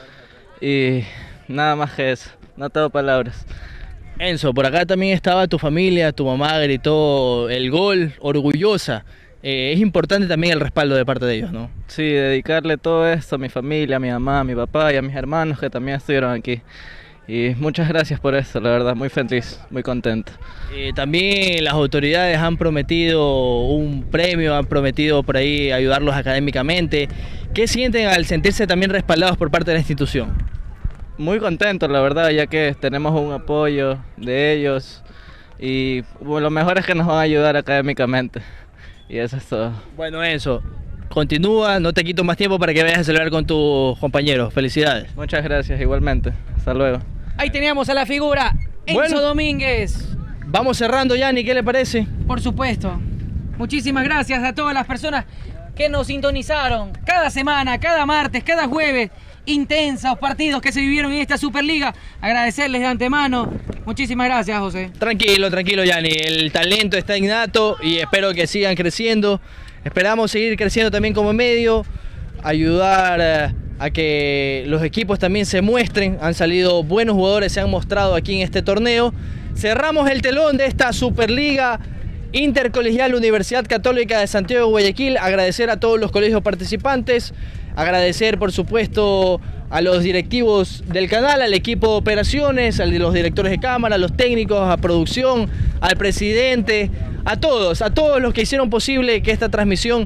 y nada más que eso, no tengo palabras. Enzo, por acá también estaba tu familia, tu mamá gritó el gol, orgullosa. Eh, es importante también el respaldo de parte de ellos, ¿no? Sí, dedicarle todo esto a mi familia, a mi mamá, a mi papá y a mis hermanos que también estuvieron aquí. Y muchas gracias por eso, la verdad, muy feliz, muy contento. Eh, también las autoridades han prometido un premio, han prometido por ahí ayudarlos académicamente. ¿Qué sienten al sentirse también respaldados por parte de la institución? Muy contentos, la verdad, ya que tenemos un apoyo de ellos y bueno, lo mejor es que nos van a ayudar académicamente. Y eso es todo. Bueno, Enzo, continúa, no te quito más tiempo para que vayas a celebrar con tus compañeros. Felicidades. Muchas gracias, igualmente. Hasta luego. Ahí teníamos a la figura, Enzo Bueno, Domínguez. Vamos cerrando, Yanni, ¿qué le parece? Por supuesto. Muchísimas gracias a todas las personas que nos sintonizaron cada semana, cada martes, cada jueves. Intensos partidos que se vivieron en esta Superliga. Agradecerles de antemano. Muchísimas gracias, José. Tranquilo, tranquilo, Yanni. El talento está innato y espero que sigan creciendo. Esperamos seguir creciendo también como medio, ayudar eh, a que los equipos también se muestren. Han salido buenos jugadores, se han mostrado aquí en este torneo. Cerramos el telón de esta Superliga Intercolegial Universidad Católica de Santiago de Guayaquil. Agradecer a todos los colegios participantes. Agradecer, por supuesto, a los directivos del canal, al equipo de operaciones, a los directores de cámara, a los técnicos, a producción, al presidente, a todos, a todos los que hicieron posible que esta transmisión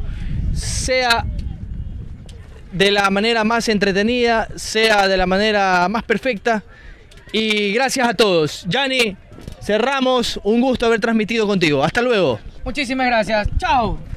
sea de la manera más entretenida, sea de la manera más perfecta. Y gracias a todos. Yanni, cerramos. Un gusto haber transmitido contigo. Hasta luego. Muchísimas gracias. Chao.